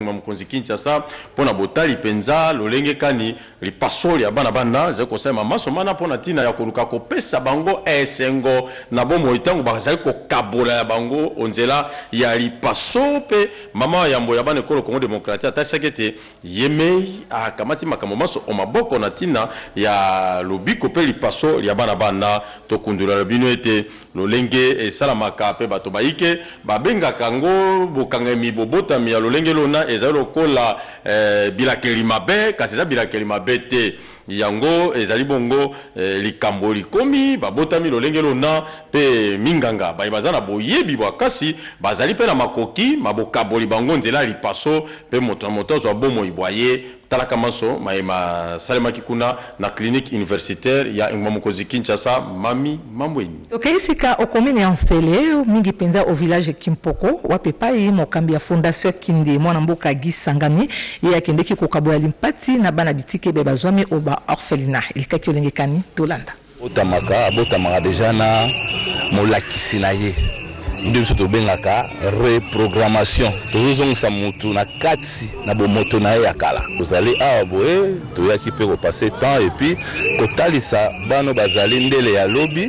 Mkonzi Kinshasa pona botali penza lolenge kani lipasoli ya bana banda ze ko sema maso mana pona tina ya koluka ko pesa bango esengo na bomo itango bazali ko kabola ya bango onzela ya lipaso pe mama ya mbo ya bana ekolo Congo Démocratique atashakete yemei akamati makambo maso o maboko na tina ya lobiko pe lipaso ya bana banda to kundula lobino ete lolenge esalamaka pe bato baike babenga kango bokangemi bobota mi ya lolenge lona ezali lokola bilakeli mabe kasi eza bilakeli mabe te yango ezali bongo likambo likomi babotami lolenge lona pe minganga bazana boyebi bakasi bazali pe na makoki mabokaboli bango nzela lipaso pe moto zo bomo ibwaye talaka maso maema salema kikuna na clinique universitaire ya Mkonzi Kinshasa mami mambweni. Okay, sika okomine installé mingi penza au village Kimpoko wapepa yi mokambi ya fondation Kinde mwana mboka Gisangani ye akendeki ko kabwa limpati na bana bitike be bazwami oba orphelina ilikaki olenge kani tolanda botamaka deja na molakisi na ye ndio soto bengaka reprogrammation tozozongisa mutu na kati na bomoto na ya kala ozali awa boye toyaki pe ko passer temps et puis kotalisa bano bazali ndele ya lobi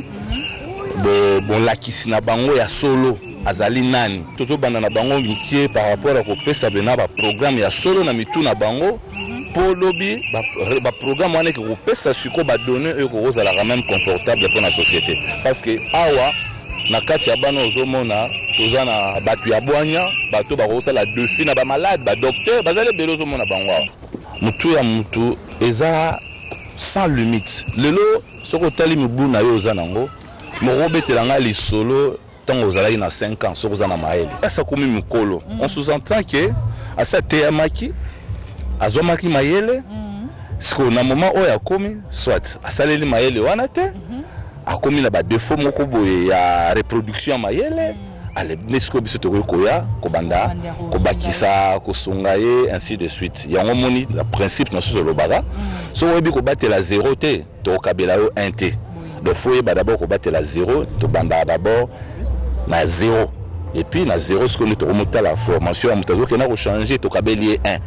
bon lakisi na bango ya solo azali nani tozobanda na bango mikie par rapport à kopesa bena ba programme ya solo na mitu na bango po lobi ba programme wana ke kopesa siko ba donner e ko ozala même confortable pour la société parce que awa na kati ya bana ozomona toza na batu ya bwanya bato bakosala defi na ba malade ba docteur bazali belo ozomona bango mutu ya mutu eza sans limite lelo soko tali mibu na yo oza nango morobetela li solo tango ozalaki na 5 ans soko oza na maele asa komi mukolo on sous-entend que asa teyamaki azomaki mayele siko na moment oyo akomi soit asaleli mayele wana te akomi na ba défaut moko boye ya reproduction ya mayele ale nesko biso to koya ko banda ko bakisa ko sungaye ainsi de suite yango moni la principe na so lobaka so webi ko batela 0 te to kabela yo 1 te de fois ba d'abord ko batela 0 to banda d'abord na 0 et puis na 0 ce que nous to remonter la formation à mutazo ke na ko changer to kabeli 1.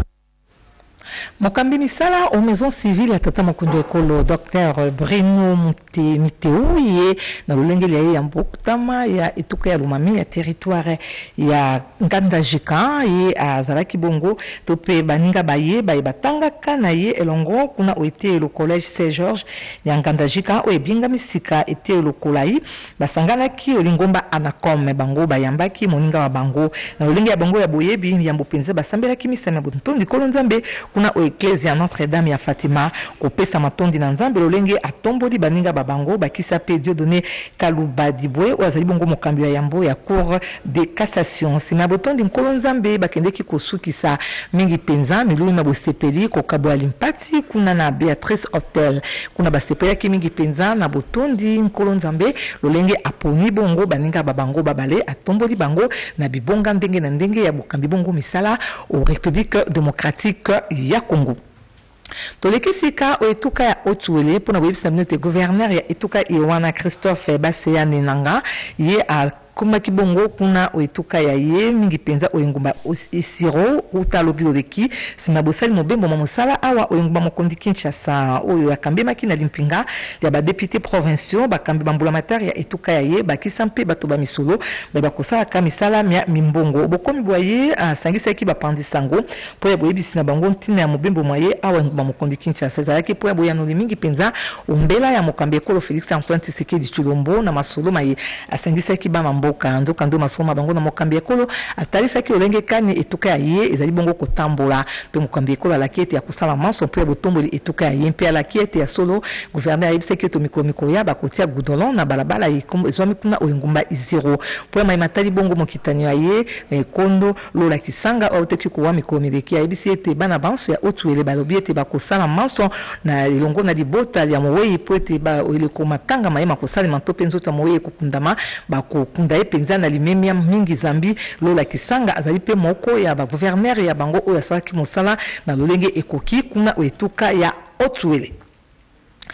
Mokambi misala au maison civile ya tata makundu ekolo Dr Bruno Miteu ye na lolengeli ya mbokutama ya etuka ya Lumami ya territoire ya Ngandajika ye azalaki bongo tope baninga baye batanga kana ye elongo kuna oite le collège Saint-Georges ya Ngandajika o ebinga misika ete lokolai basangana ki olingomba anakome bango bayambaki moninga wa bango na lolenge ya bango ya boyebi ya mbopenze basambela kimisa na bontondi kolonzambe kuna o Ecclesia Notre-Dame ya Fatima kopesa matondi na nzambe lolenge atombodi baninga babango bakisa pe Dieudonné Kalubadibwe ozali bongo mokambi ya yambo ya cour de cassation sima botondi nkolo nzambe bakendeki kosukisa mingi penza milulu na bosepeli ko kabwa limpati kuna na Beatrice Hotel kuna basepeli ki mingi penza na botondi nkolo nzambe lolenge aponi bongo baninga babango babale atombodi bango na bibonga ndenge na ndenge ya bokambi bongo misala au République démocratique ya Congo. Tolekisika o etuka ya Otuele pona webisa mnote gouverneur ya etuka Iwana Christophe Baseya Nenanga ye a kuma kibongo kuna oituka ya ye mingi penza oyengumba isiro utalobilo leki sima bosali mobembo mamosala awa oyengumba mokondi Kinshasa oyo yakambema kina limpinga ya ba député provinciaux bakambi bambula matari ya etuka ya ye bakisampe bato ba misolo ba kosala kamisala mia mimbongo bokomi boye sangisa ki bapandisango po ya boyebisi na bango ntina ya mobembo moye awa ngumba mokondi Kinshasa zalaki po ya boyano mingi penza ombela ya mokambi ekolo Félix Antoine Tshisekedi Tshilombo na masolo maye asangisa ki ba mambo kanzo kando masoma bango na mokambi ekolo atalisa ki olenge kani etuka ye ezali bongo kotambola pe mokambi ekolo la kiete ya kusala manso pe botomboli etuka ye pe la kiete ya solo gouverneur yebise ki to mikomiko ya bakotia gudolon na balabala yikombo ezwami kuna oyengumba iziro po mai matali bongo mokitani ye kondo lola kisanga oteki ko wa mikomileki yebise ete bana banso ya Otuele balobi ete bakosala manso na ilongo na libota ya moweyi po ete ba ile ko matanga mayema kosala mantope nzoto moweyi kokundama bakokunda penza na limemia mingi zambi lola kisanga azali pe moko ya ba gouverneur ya bango oyo asalaki mosala na lolenge ekoki kuna oetuka ya Otuele.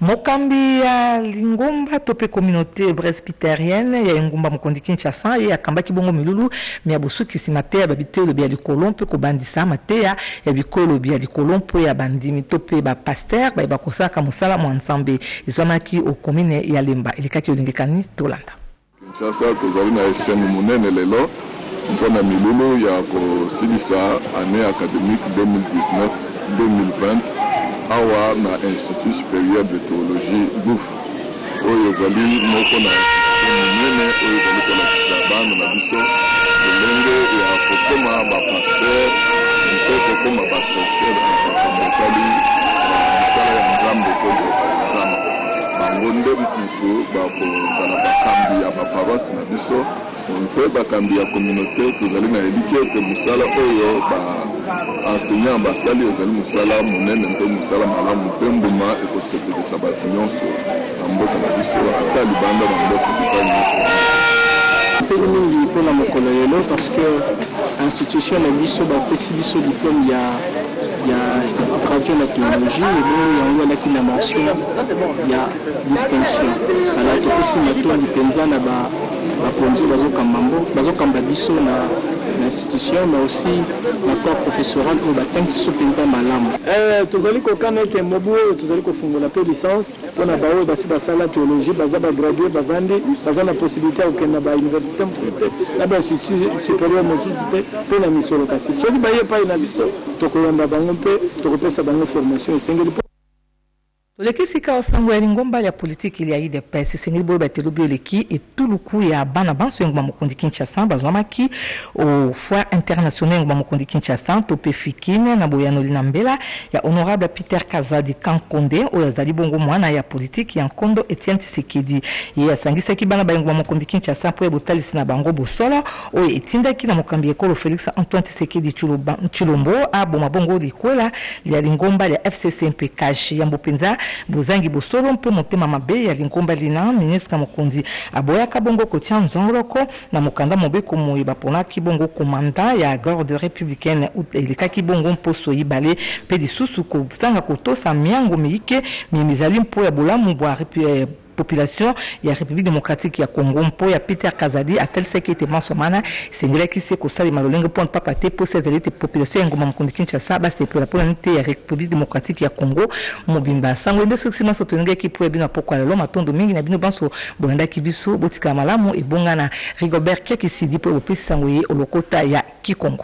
Mokambi ya Lingomba tope communauté presbytérienne ya Ngumba Mukondi Kinshasa ya kambaki bongo milulu mi abusu kisimate ya babitelo bia likolompe ko bandisa matea ya bikolo bia likolompo ya bandimi tope ba pasteur ba bakosaka musala mu ensemble izomaki o commune ya Lemba ilikaki olingekani tolanda Kinshasa tozali na eseni munene lelo mpona milulu ya kosilisa année académique 2019-2020 awa na Institut supérieur de théologie BOUF oyo ezali moko na munene oyo ezali kolakisa bana na biso lolenge ya kokoma bapasteur mpe kokoma bachercheur bakamotali misala ya nzambe to nzambe bango nde mutu bakozala bakambi ya baparoise na biso mpe bakambi ya communauté tozali na eliki ete mosala oyo enseignant basali ezali mosala monene mpe mosala malamu mpe mbuma ekosepelisa bato nyonso na mboka na biso ata libanda na mboka bika nyonso peli mingi mpona mokolo lelo parce que institution na biso bapesi biso diplôme ya traduction na théologie ebongo yango alaki na mention ya distinction ala topesi matondi mpenza na bakonzi bazokamba biso na institution mais aussi na corps professoral oyo batangi biso mpenza malamu tozali kokana ete mobu oyo tozali kofungola mpe licence mpona baoyo basi basala théologie baza bagradue bavandi baza na possibilité ya kokende na bauniversité mosusu te na bainstitut supérieur mosusu te mpe na misolo kasi soki baye epai na biso tokoyamba bango mpe tokopesa bango formation esengeli Olekisi ka osango ya Lingomba ya politiki ili ya IDPS sengeli boyo batelobi oleki etuluku ya bana banso Ngumba Mukondi Kinshasa bazwamaki au foire internationale Ngumba Mukondi Kinshasa tope fikine na boyano linambela ya honorable Peter Kazadi Kankonde oyo azali bongo mwana ya politiki ya Nkondo Etienne Tshisekedi ye asangisa ki bana ba Ngumba Mukondi Kinshasa poebotalisi na bango bosolo oyo etindaki na mokambi ekolo Félix Antoine Tshisekedi Tshilombo aboma bongo likola ya Lingomba ya FCCMP cash ya mbopenza buzangi bosolo mpe motema mabe ya Lingomba lina ministre Mukonzi aboyaka bongo kotia nzongoloko na mokanda mobeko moyi baponaki bongo komanda ya garde républicaine elikaki bongo mposo yibale mpe lisusu kosanga kotosa miango miike mimizali mpo ya bolamu bwa population ya République démocratique ya Congo mpo ya Peter Kazadi atelisaki ete masomana sengelaki se kosali malolenge mpo papa te po cette élite population ya Ngumba Mukondi Kinshasa basepela mpona nite ya République démocratique ya Congo mobimba sango nde soki maso tonengaki po ebino poko lelo matondo mingi na bino banso bolandaki biso botika malamu ebonga na Rigobert Kiakisidi po bopesi sango ye olokota ya Kikongo.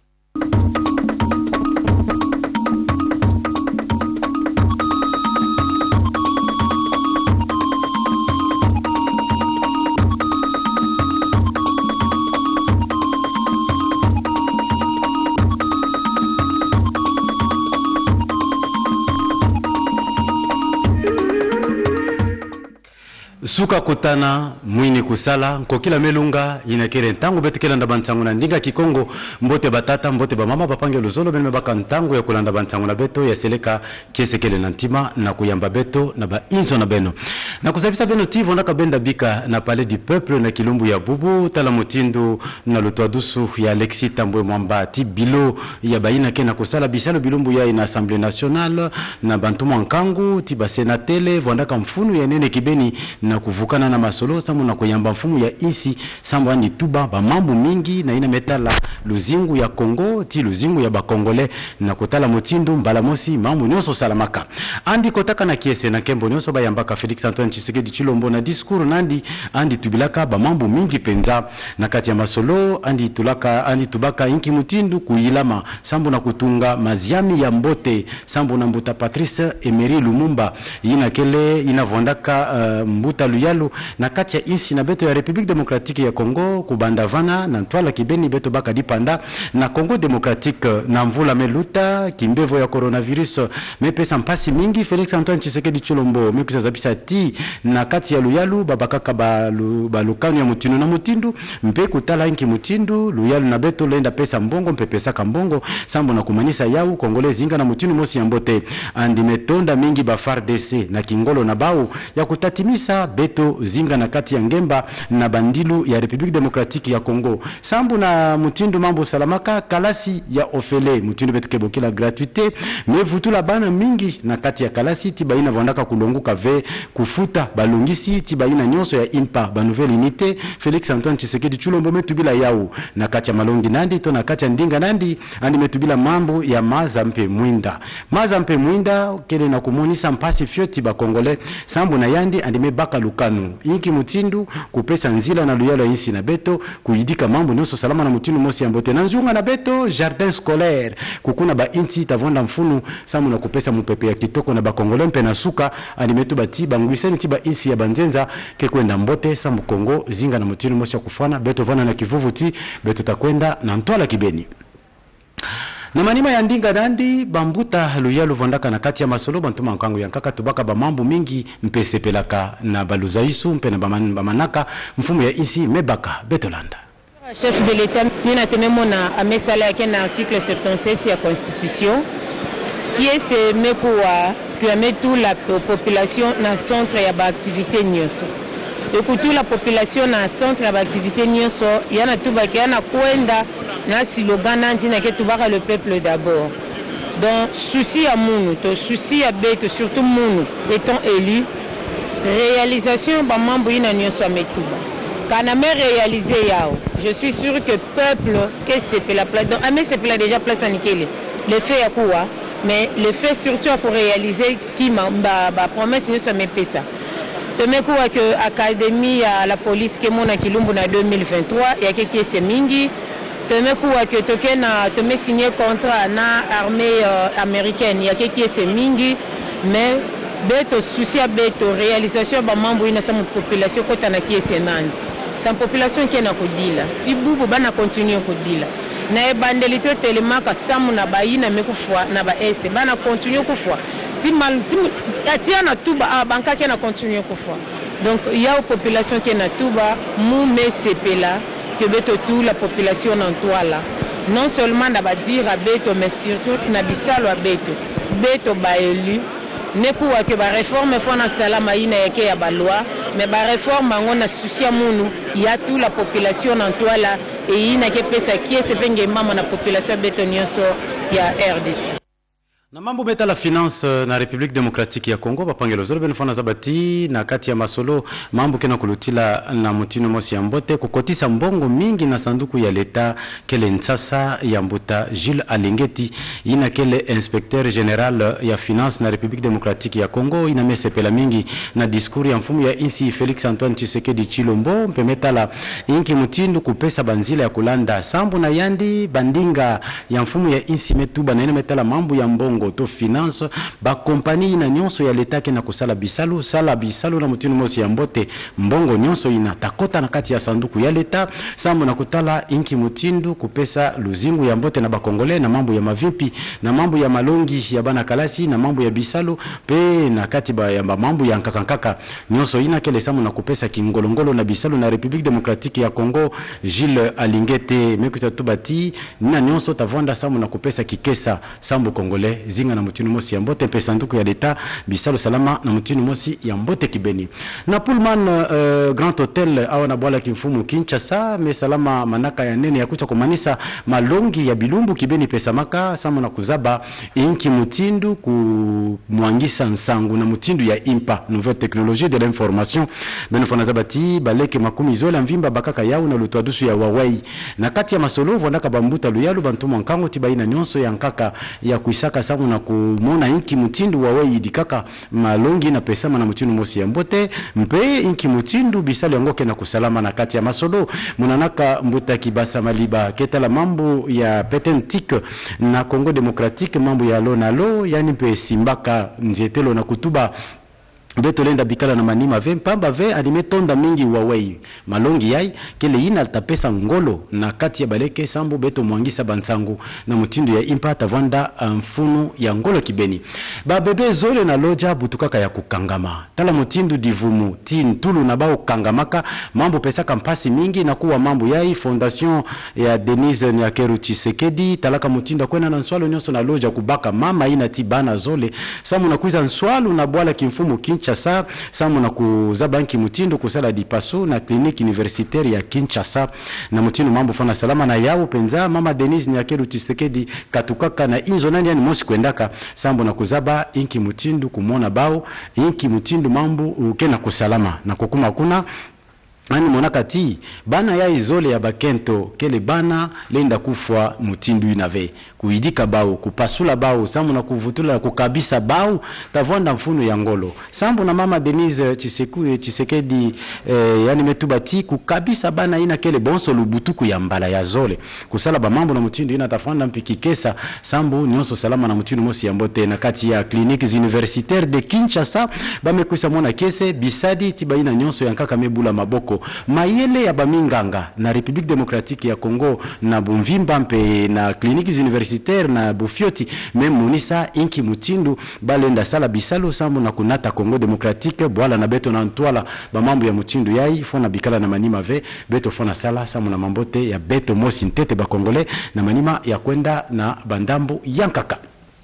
Suka kutana mwini kusala kokila melunga inakere ntango betekela nda bantango na ndinga Kikongo mbote batata mbote bamama bapange luzolo bene baka ntango ya kulanda bantango na beto ya seleka kiesekele na ntima na kuyamba beto na ba inzo na beno na kusabisa beno tivo na kabenda bika na palais du peuple na kilumbu ya bubu tala motindo na lutwa dusu ya Alexis Tambwe Mwamba ti bilo ya baina ke na kusala bisalo bilumbu ya ina assemblée nationale na bantu mwankangu ti basenatele vondaka mfunu ya nene kibeni na kuvukana na masolo samu na kuyamba mfumu ya isi sambo andi tuba ba mambo mingi na ina metala luzingu ya Kongo ti luzingu ya bakongole na kotala motindo mbala mosi mambo nyonso salamaka andi kotaka na kiese na kembo nyonso bayambaka Félix Antoine Tshisekedi Tshilombo na discours nandi andi tubilaka ba mambo mingi penza na kati ya masolo andi tulaka andi tubaka inki mutindu kuilama sambo na kutunga maziami ya mbote sambo na mbuta Patrice Emery Lumumba ina kele ina vondaka mbuta Luyalu na kati ya insi na beto ya République démocratique ya Congo kubanda vana na ntwala kibeni beto baka dipanda na Congo démocratique na mvula meluta kimbevo ya coronavirus mepesa mpasi mingi Félix Antoine Tshisekedi Tshilombo mekusa zapisa ti na kati ya Luyalu babakaka balukanu ya mutinu na mutindu mpe kutala inki mutindu Luyalu na beto lenda pesa mbongo mpepesa kambongo sambo na kumanisa yau Kongolezi inga na mutinu mosi ya mbote andi metonda mingi ba FARDC na Kingolo na bau ya kutatimisa Beto zinga na kati ya Ngemba na Bandilu ya Republique Démocratique ya Congo. Sambu na Mutindu mambo salamaka Kalasi ya Ofele Mutindu betuke la gratuité mais vutula bana mingi na kati ya Kalasi tibaina vandaka kulonguka ve kufuta balungisi tibaina nyonso ya impa ba nouvelle unité Félix Antoine Tshisekedi Tshilombo metubila yao na kati ya Malongi Nandi to na kati ya Ndinga Nandi andi metubila mambo ya Mazampe Mwinda kele na kumonisa mpasi fioti ba Kongole Sambu na Yandi andi mebaka Lukanu inki Mutindu kupesa nzila na luyalo insi na Beto kuyidika mambo nyonso salama na Mutindu mosi ya Mbote na Nzunga na Beto jardin scolaire kukuna ba inti tavonda mfunu Sambu na kupesa mupepe ya kitoko na ba Kongole mpe na suka andi metu bati bangwiseni tiba insi ya Banzenza kekwenda Mbote Sambu Kongo zinga na Mutindu mosi ya kufana Beto vana na kivuvuti Beto takwenda na Ntwala Kibeni na manima ya Ndinga Nandi bambuta luyalo vondaka na kati ya Masolo bantuma nkango ya nkaka tubaka ba mambo mingi mpese pelaka na baluzaisu mpe na bamanaka mfumu ya isi mebaka Betolanda. Chef de l'État nina tememona amesala yake na article 77 ya constitution qui est ce mekuwa que tout la population na centre ya ba activité nyoso. Ekutu la population na centre ya ba activité nyoso yana tubaki yana kwenda na slogan nandina ke tubaka le peuple d'abord. Donc souci à Mounou, souci à Beto, surtout Mounou étant élu, réalisation ba mambo ina nyoso ametuba. Quand on a réalisé yao, je suis sûr que le peuple, que c'est la place, donc Amé c'est déjà place à Nikele. Le fait à quoi? Mais le fait surtout pour réaliser qui m'a promesse nous sommes ça. Teme quoi que académie à la police que mon akilumbu na 2023 et qui est mingi. Teme quoi que token a teme signé contrat na armée américaine il y a qui est mingi mais Beto souci à Beto réalisation ba mambo ina sa population kota na kiese nandi sa population qui na kodila tibubu bana continue kodila na ebandelito telemaka samu na baina mekufwa na ba este bana continue kufwa timal atia na tuba banka qui na continue kufwa donc il y a une population qui na tuba mu mesepela que Beto tout la population en toile non seulement na ba dire à Beto mais surtout na bisalo à Beto ba élu nekuwa ke ba réforme fona salama ina yake ya ba loi mais ba réforme ngona souci ya munu ya toute la population en toile et ina ke pesa qui se venge mama na population betonioso ya RDC. Na mambo beta la finance na République Démocratique ya Congo bapangelo zolo benefana zabati na kati ya Masolo mambo kena kulutila na Mutino mosi ya Mbote kukotisa mbongo mingi na sanduku ya leta kele Ntsasa ya Mbuta Jules Alingeti ina kele inspecteur général ya finance na République Démocratique ya Congo ina mesepela mingi na discours ya mfumu ya insi Félix Antoine Tshisekedi Tshilombo mpemetala inki Mutindu kupesa banzila ya kulanda Sambu na Yandi bandinga ya mfumu ya insi metuba na ina metala mambo ya mbongo to finance ba compagnie na nyonso ya leta ke na kusala bisalu na Mutino mosi ya Mbote mbongo nyonso ina takota na kati ya sanduku ya leta Sambu na kutala inki Mutindu kupesa luzingu ya Mbote na bakongole na mambo ya mavipi na mambo ya malongi ya bana Kalasi na mambo ya bisalu pe na kati ba ya mambo ya nkakankaka nyonso ina kele Sambu na kupesa kingolongolo na bisalu na République Démocratique ya Congo Jules Alingete mekuta tubati na nyonso tavonda Sambu na kupesa kikesa Sambu Kongole zinga na Mutino mosi ya Mbote pe sanduku ya leta bisalo salama na Mutino mosi ya Mbote Kibeni na Pullman Grand Hotel awa na bwala kimfumu Kinshasa me salama manaka ya nene ya kucha kumanisa malongi ya bilumbu Kibeni pesa maka Samu na kuzaba inki Mutindu kumwangisa nsangu na Mutindu ya impa nouvelle technologie de l'information benefona zabati baleke makumi zola mvimba bakaka yao na lutwadusu ya Huawei na kati ya Masolo vondaka bambuta luyalu bantuma nkango tibaina nyonso ya nkaka ya kuisaka Samu na kumona inki Mutindu Huawei idikaka malongi na pesa na Mutino mosi ya Mbote mpe inki Mutindu bisali yangoke na kusalama na kati ya Masolo munanaka mbuta kibasa maliba ketala mambo ya petentik na Congo Démocratique mambo ya lo na lo yani mpe simbaka njetelo na kutuba Beto lenda bikala na manima ve mpamba ve animetonda mingi Huawei malongi yai kele ina tapesa ngolo na kati ya baleke Sambu Beto mwangisa bansangu na Mutindu ya impata vanda mfunu ya ngolo Kibeni ba bebe zole na loja butukaka ya kukangama tala Mutindu divumu tin tulu na bao kangamaka mambo pesa kampasi mingi na kuwa mambo yai fondation ya Denise Nyakeru Tshisekedi talaka Mutindu kwena na nswalo nyonso na loja kubaka mama ina tibana zole Samu na kuiza nswalo na bwala kimfumu Kinshasa Kinshasa samu na kuzaba inki mutindo kusala dipaso na kliniki universitaire ya Kinshasa na mutindo mambo fana salama na yao penza mama Denise Nyakeru Tshisekedi katukaka na inzo nani yani mosi kwendaka sambo na kuzaba inki mutindo kumona bao inki mutindo mambo ukena kusalama na kukuma kuna ani monakati bana ya izole ya bakento kele bana lenda kufwa mutindu inave kuidika bao kupasula bao sambu na kuvutula kukabisa bao tavonda mfuno ya ngolo sambu na mama Denise Tshisekedi yani metubati kukabisa bana ina kele bonso lubutuku ya mbala ya zole kusala ba mambo na mutindu ina tafanda mpiki kesa sambu nyonso salama na mutindu mosi ya mbote na kati ya cliniques universitaires de Kinshasa bamekuisa mona kese bisadi tibaina nyonso yankaka mebula maboko mayele ya baminganga na République démocratique ya Congo na Bumvimba mpe na cliniques universitaires na Bufioti même munisa inki mutindu balenda sala bisalo sambu na kunata Congo démocratique bwala na beto na ntwala ba mambo ya mutindu yai fona bikala na manima ve beto fona sala sambu na mambote ya beto mosi ntete ba Congolais na manima ya kwenda na bandambo yankaka.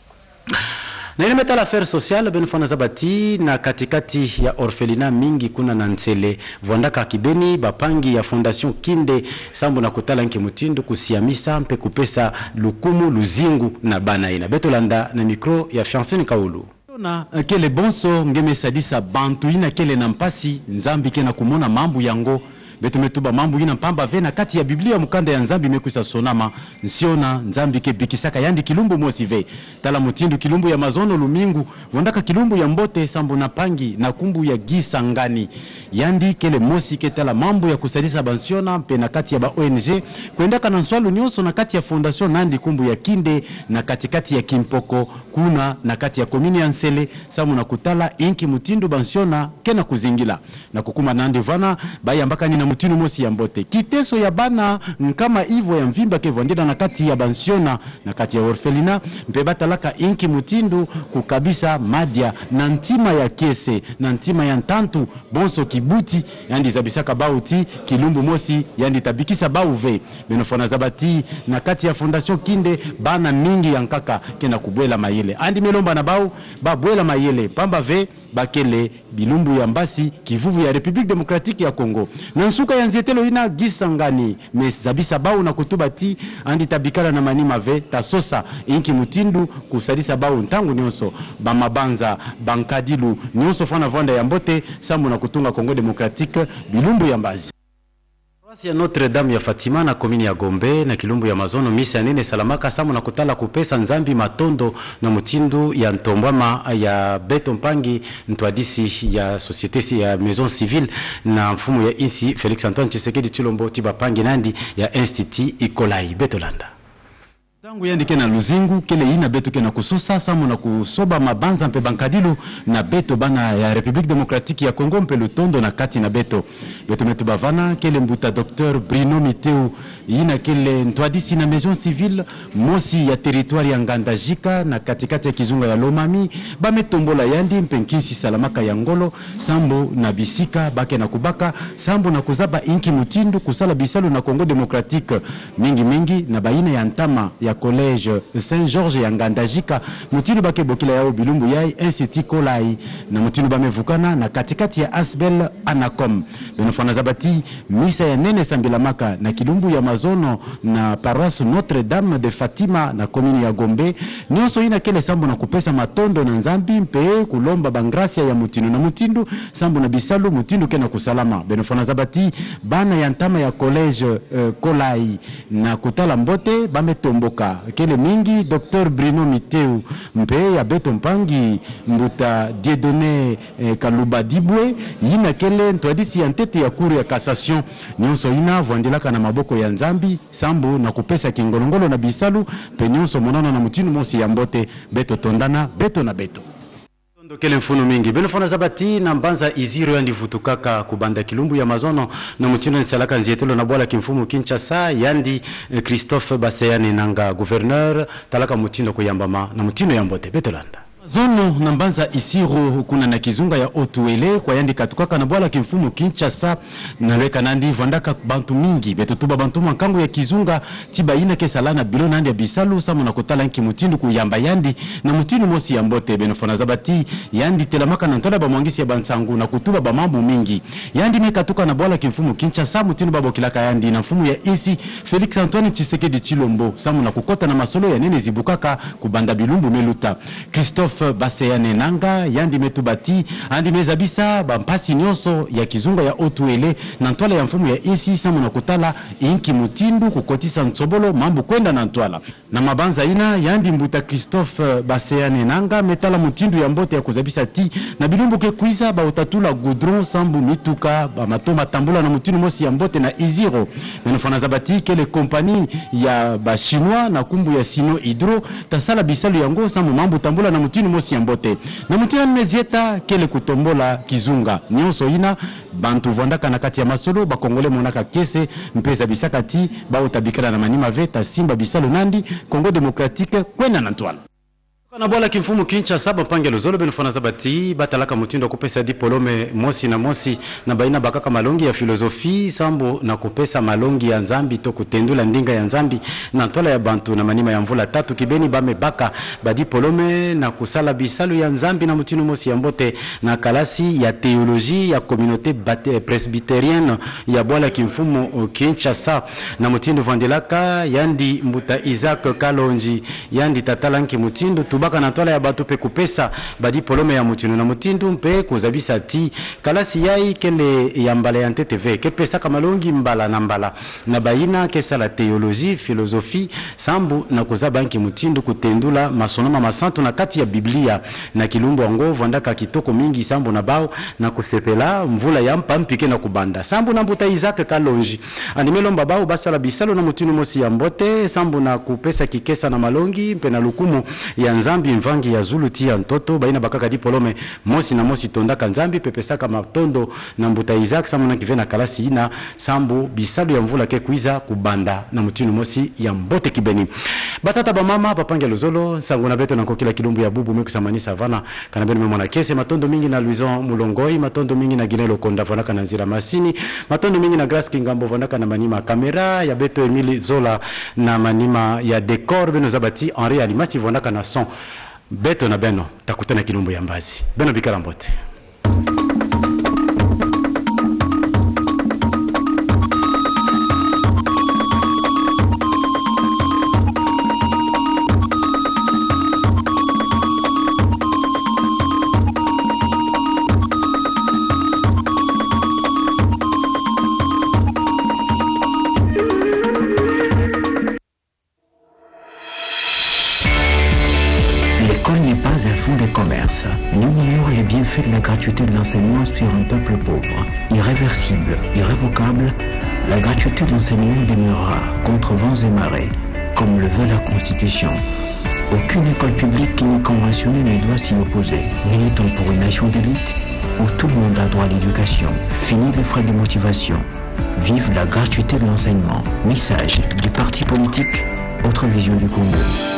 Na ile metala affaire sociale benfana zabati na katikati ya orphelina mingi kuna na Ntsele vondaka kibeni bapangi ya fondation Kinde sambu na kutala nki mutindu kusiamisa mpe kupesa lukumu luzingu na bana ina betolanda na mikro ya Fiancine Kaulu na kele bonso ngeme sadisa bantu ina kele na mpasi nzambi kena kumona mambu yango betumetuba mambu ina mpamba vena kati ya Biblia mukanda ya nzambi mekuisa sonama nsiona nzambi ke bikisaka yandi kilumbu mosive tala mutindu kilumbu ya mazono lumingu vondaka kilumbu ya mbote sambu na pangi na kumbu ya gisa ngani yandi kele mosi ketala mambu ya kusadisa bansiona mpe na kati ya ba ONG kuendaka na nswalu nyonso na kati ya fondation nandi kumbu ya Kinde na katikati ya Kimpoko kuna na kati ya komini ya Nsele samu na kutala inki mutindu bansiona kena kuzingila na kukuma nandi vana baya mbaka ni na mutinu mosi ya mbote kiteso ya bana kama ivo ya mvimba kevondida na kati ya bansiona na kati ya orfelina mpeba talaka inki mutindu kukabisa madia na ntima ya kese na ntima ya ntantu bonso kibuti yandi zabisaka bauti kilumbu mosi yandi tabikisa bauve benofona zabati na kati ya fondation Kinde bana mingi yankaka kena kubwela mayele andi melomba na bau babwela mayele pamba ve bakele bilumbu ya mbasi kivuvu ya République démocratique ya Congo na nsuka ya nzetelo ina gisangani mesabisa bau na kutubati andi tabikala na manima ve tasosa inki mutindu kusadisa bau ntangu nyonso bamabanza bankadilu nyonso fana vonda ya mbote sambu na kutunga Congo démocratique bilumbu ya mbazi ya Notre Dame ya Fatima na komini ya Gombe na kilumbu ya mazono misa ya nene salamaka samu na kutala kupesa nzambi matondo na mutindu ya ntombama ya beto mpangi ntwadisi ya société ya maison civile na mfumu ya insi Felix Antoine Tshisekedi Chilombo tiba pangi nandi ya Institut Ikolai Betolanda tangu yandike na luzingu kele ina beto kena kusosa samu na kusoba mabanza mpe bankadilu na beto bana ya République démocratique ya Congo mpe lutondo na kati na beto metu bavana kele mbuta Dr Bruno Miteu ina kele ntwadisi na maison civile mosi ya territoire ya Ngandajika na katikati ya Kizunga ya Lomami bametombola yandi mpe nkisi salamaka ya ngolo sambo na bisika bake na kubaka sambo na kuzaba inki mutindu kusala bisalu na Congo démocratique mingi na baina ya ntama ya collège Saint-Georges ya Ngandajika mutinu bake bokila yao bilumbu yai Institut Kolai na mutinu bamevukana na katikati ya Asbel Anacom benofana zabati misa ya nene sambilamaka na kilumbu ya mazono na paroisse Notre Dame de Fatima na komini ya Gombe nyonso ina kele sambu na kupesa matondo na nzambi mpe kulomba bangracia ya mutinu na mutindu sambu na bisalu mutindu kena kusalama benofana zabati bana ya ntama ya collège Kolai na kutala mbote bametomboka kele mingi Dr Bruno Miteu mpe ya beto mpangi mbuta Dieudonné Kaluba Dibwe yina kele ntwadisi ya ntete ya kuru ya cassation nyonso ina vandelaka na maboko ya nzambi sambu na kupesa kingolongolo na bisalu pe nyonso monana na mutinu mosi ya mbote beto tondana beto na beto kele mfuno mingi benofona zabati na mbanza iziro yandi vutukaka kubanda kilumbu ya mazono na mutino nsalaka nzietelo na bwala kimfumu Kinshasa yandi Christophe Baseyani nanga gouverneur talaka mutino kuyambama na mutino ya mbote Betolanda Zono nambanza Isiro kuna na kizunga ya Otuele kwa yandi katukaka na bwala kimfumu Kinshasa na lweka nandi vandaka bantu mingi betutuba bantu mankangu ya kizunga tiba ina kesalana bilo nandi ya bisalu samu na kutala nki mutindu kuyamba yandi na mutindu mosi ya mbote benofona zabati yandi telamaka na ntola ba mwangisi ya bansangu na kutuba ba mambo mingi yandi mekatuka na bwala kimfumu Kinshasa mutindu babo kilaka yandi na mfumu ya isi Felix Antoine Tshisekedi Chilombo samu na kukota na masolo ya nene zibukaka kubanda bilumbu meluta Christophe Baseyane Nanga yandi metubati andi mezabisa bampasi nyonso ya kizunga ya Otuele na ntwala ya mfumu ya isi samu na kutala inki mutindu kukotisa ntsobolo mambu kwenda na ntwala na mabanza ina yandi mbuta Christophe Baseyane Nanga metala mutindu ya mbote ya kuzabisa ti na bilumbu ke kuiza ba utatula goudron sambu mituka ba matoma tambula na mutindu mosi ya mbote na Iziro menofana zabati kele kompani ya ba chinois na kumbu ya Sino Hydro tasala bisalu yango sambu mambu tambula na mutindu mosi ya mbote na mutina mezieta kele kutombola kizunga nyonso ina bantu vondaka na kati ya masolo bakongole monaka kese mpeza bisakati ba utabikala na manima veta simba bisalo nandi Congo Démocratique kwenda na ntwala na bwala kimfumu Kinshasa bapangelo zolo benofana zabati batalaka mutindo kupesa diplome mosi na baina bakaka malongi ya filosofi sambo na kupesa malongi ya nzambi to kutendula ndinga ya nzambi na ntola ya bantu na manima ya mvula tatu kibeni bame baka ba diplome na kusala bisalu ya nzambi na mutindo mosi ya mbote na kalasi ya teologie ya communauté presbyterienne ya bwala kimfumu Kinshasa na mutindo vandelaka yandi mbuta Isaac Kalonji yandi tatalanki mutindo baka na tola ya batu pe kupesa badi polome ya mutinu na mutindu mpe kuzabisa ti kalasi yai kele ya mbala ya NTTV ke pesa kamalongi mbala na mbala na baina kesa la teologie philosophie sambu na kuzabanki mutindu kutendula masonoma masantu na kati ya Biblia na kilumbu wango vandaka kitoko mingi sambu na bao na kusepela mvula ya mpampike na kubanda sambu na mbuta Isaac Kalonji animelomba bao basala bisalo na mutinu mosi ya mbote sambu na kupesa kikesa na malongi mpe na lukumu ya nzambi mvangi ya Zulu tia ntoto baina bakaka diplome mosi na mosi tondaka nzambi pepesaka matondo na mbuta Isaac samu na kivena kalasi ina sambu bisalu ya mvula ke kuiza kubanda na mutinu mosi ya mbote kibeni batata ba mama papange lozolo sangu na beto na kokila kilumbu ya bubu mekusama savana kana beno mwana kese matondo mingi na Louison Mulongoi matondo mingi na Ginelo Konda vanaka na Nzira Masini matondo mingi na Grace Kingambo vanaka na manima kamera ya beto Emile Zola na manima ya decor beno zabati Henri Alimasi vanaka na son beto na beno takutana kilumbu ya mbazi beno bikala mbote. Commerce. Nul n'ignore les bienfaits de la gratuité de l'enseignement sur un peuple pauvre. Irréversible, irrévocable, la gratuité de l'enseignement demeurera contre vents et marées, comme le veut la Constitution. Aucune école publique ni conventionnée ne doit s'y opposer. Militons pour une nation d'élite où tout le monde a droit à l'éducation. Fini les frais de motivation. Vive la gratuité de l'enseignement. Message du parti politique Autre Vision du Congo.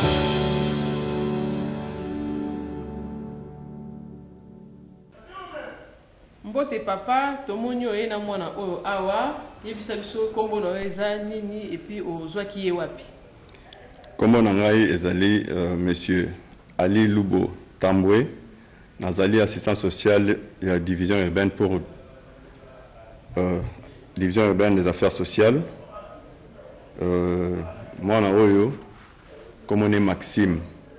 Mbote papa tomoni oyena mwana oyo awa yebisa biso kombo na eza nini et puis ozwaki ye wapi. Kombo na ngai ezali monsieur Ali Lubo Tambwe nazali assistant social ya division urbaine pour division urbaine des affaires sociales mwana oyo komone Maxime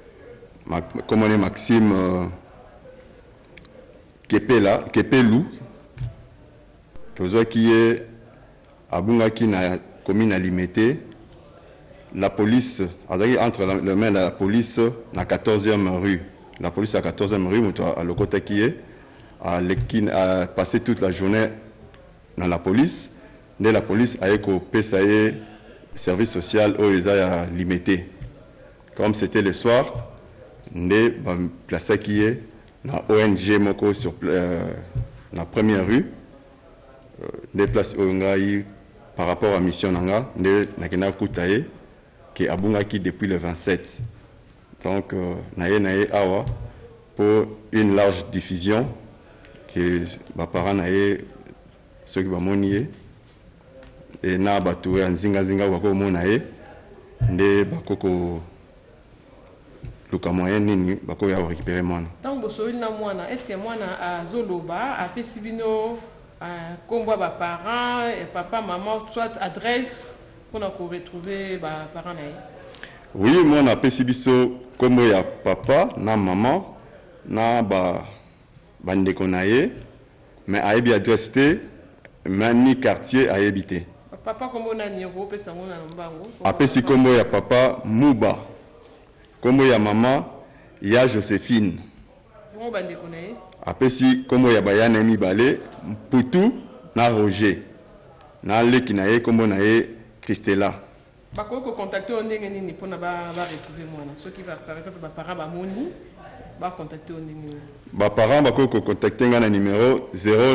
Kepelu tozwaki ye abungaki na commune à Limité. La police azaki entre les mains de la police na 14e rue. La police à 14e rue muto a lokotaki ye a passé toute la journée dans la police. Dès la police a eko pesa ye service social au ya Limité. Comme c'était le soir, nde ba placé ki ye na ONG moko sur la première rue des places ongai par rapport à mission nanga nde nakena kutaye qui abungaki depuis le 27. Donc naye awa pour une large diffusion que les parents n'aient ceux qui vont monier et na batoué en zinga wako monae nde bakoko luka moyen nini bako ya récupérer mwana tant bosoli na mwana est-ce que mwana azoloba apesi bino kombo ba parents et papa maman soit adresse pour na ko retrouver ba parents na ye? Oui, mwana apesi biso kombo ya papa na maman na bandeko na ye mais ayebi adresse te mani quartier ayebité. Papa kombo na nyoko pesa ngona mbango. Apesi kombo ya papa Muba. Kombo ya mama ya Joséphine. Ngo bandeko na ye. Apesi kombo ya bayana mibale Mputu na Roger. Na leki na ye kombo na ye Christella. Bako contacter ndenge nini pona ba retrouver mwana. Ceux qui va par exemple ba parents ba moni ba contacter ndenge. Ba parents bako contacter nga na numéro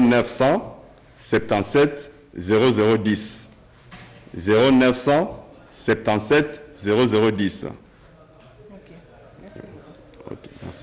0977 0010 0977 0010. Ok, merci. Ok, merci.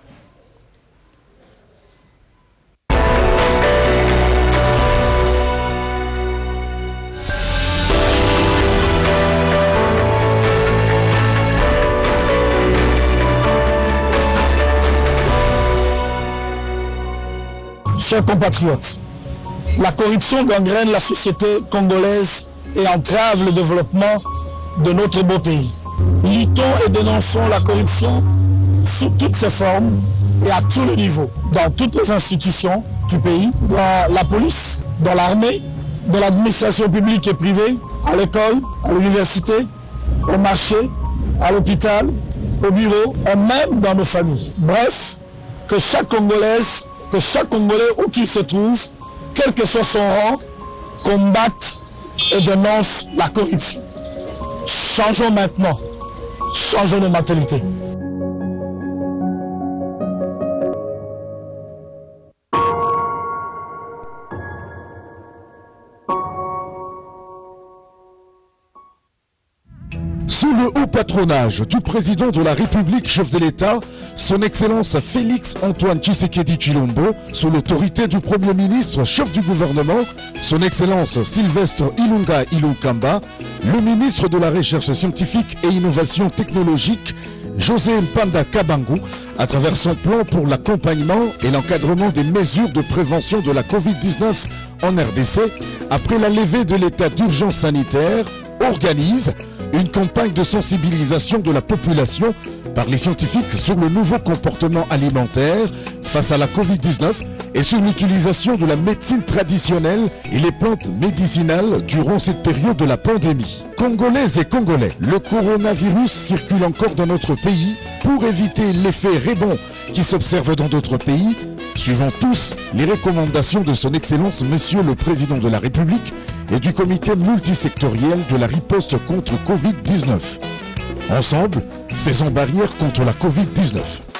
Chers compatriotes, la corruption gangrène la société congolaise et entrave le développement de notre beau pays. Luttons et dénonçons la corruption sous toutes ses formes et à tous les niveaux, dans toutes les institutions du pays, dans la police, dans l'armée, dans l'administration publique et privée, à l'école, à l'université, au marché, à l'hôpital, au bureau et même dans nos familles. Bref, que chaque Congolaise, que chaque Congolais où qu'il se trouve, quel que soit son rang, combatte et dénonce la corruption. Changeons maintenant. Changeons de mentalité. Sous le haut patronage du président de la République, chef de l'État, son Excellence Félix Antoine Tshisekedi Tshilombo, sous l'autorité du Premier ministre, chef du gouvernement, son Excellence Sylvestre Ilunga Ilukamba, le ministre de la Recherche scientifique et innovation technologique, José Mpanda Kabangu, à travers son plan pour l'accompagnement et l'encadrement des mesures de prévention de la Covid-19 en RDC, après la levée de l'état d'urgence sanitaire, organise une campagne de sensibilisation de la population par les scientifiques sur le nouveau comportement alimentaire face à la Covid-19 et sur l'utilisation de la médecine traditionnelle et les plantes médicinales durant cette période de la pandémie. Congolaises et Congolais, le coronavirus circule encore dans notre pays. Pour éviter l'effet rebond qui s'observe dans d'autres pays, suivons tous les recommandations de son Excellence Monsieur le Président de la République et du comité multisectoriel de la riposte contre Covid-19. Ensemble, faisons barrière contre la Covid-19.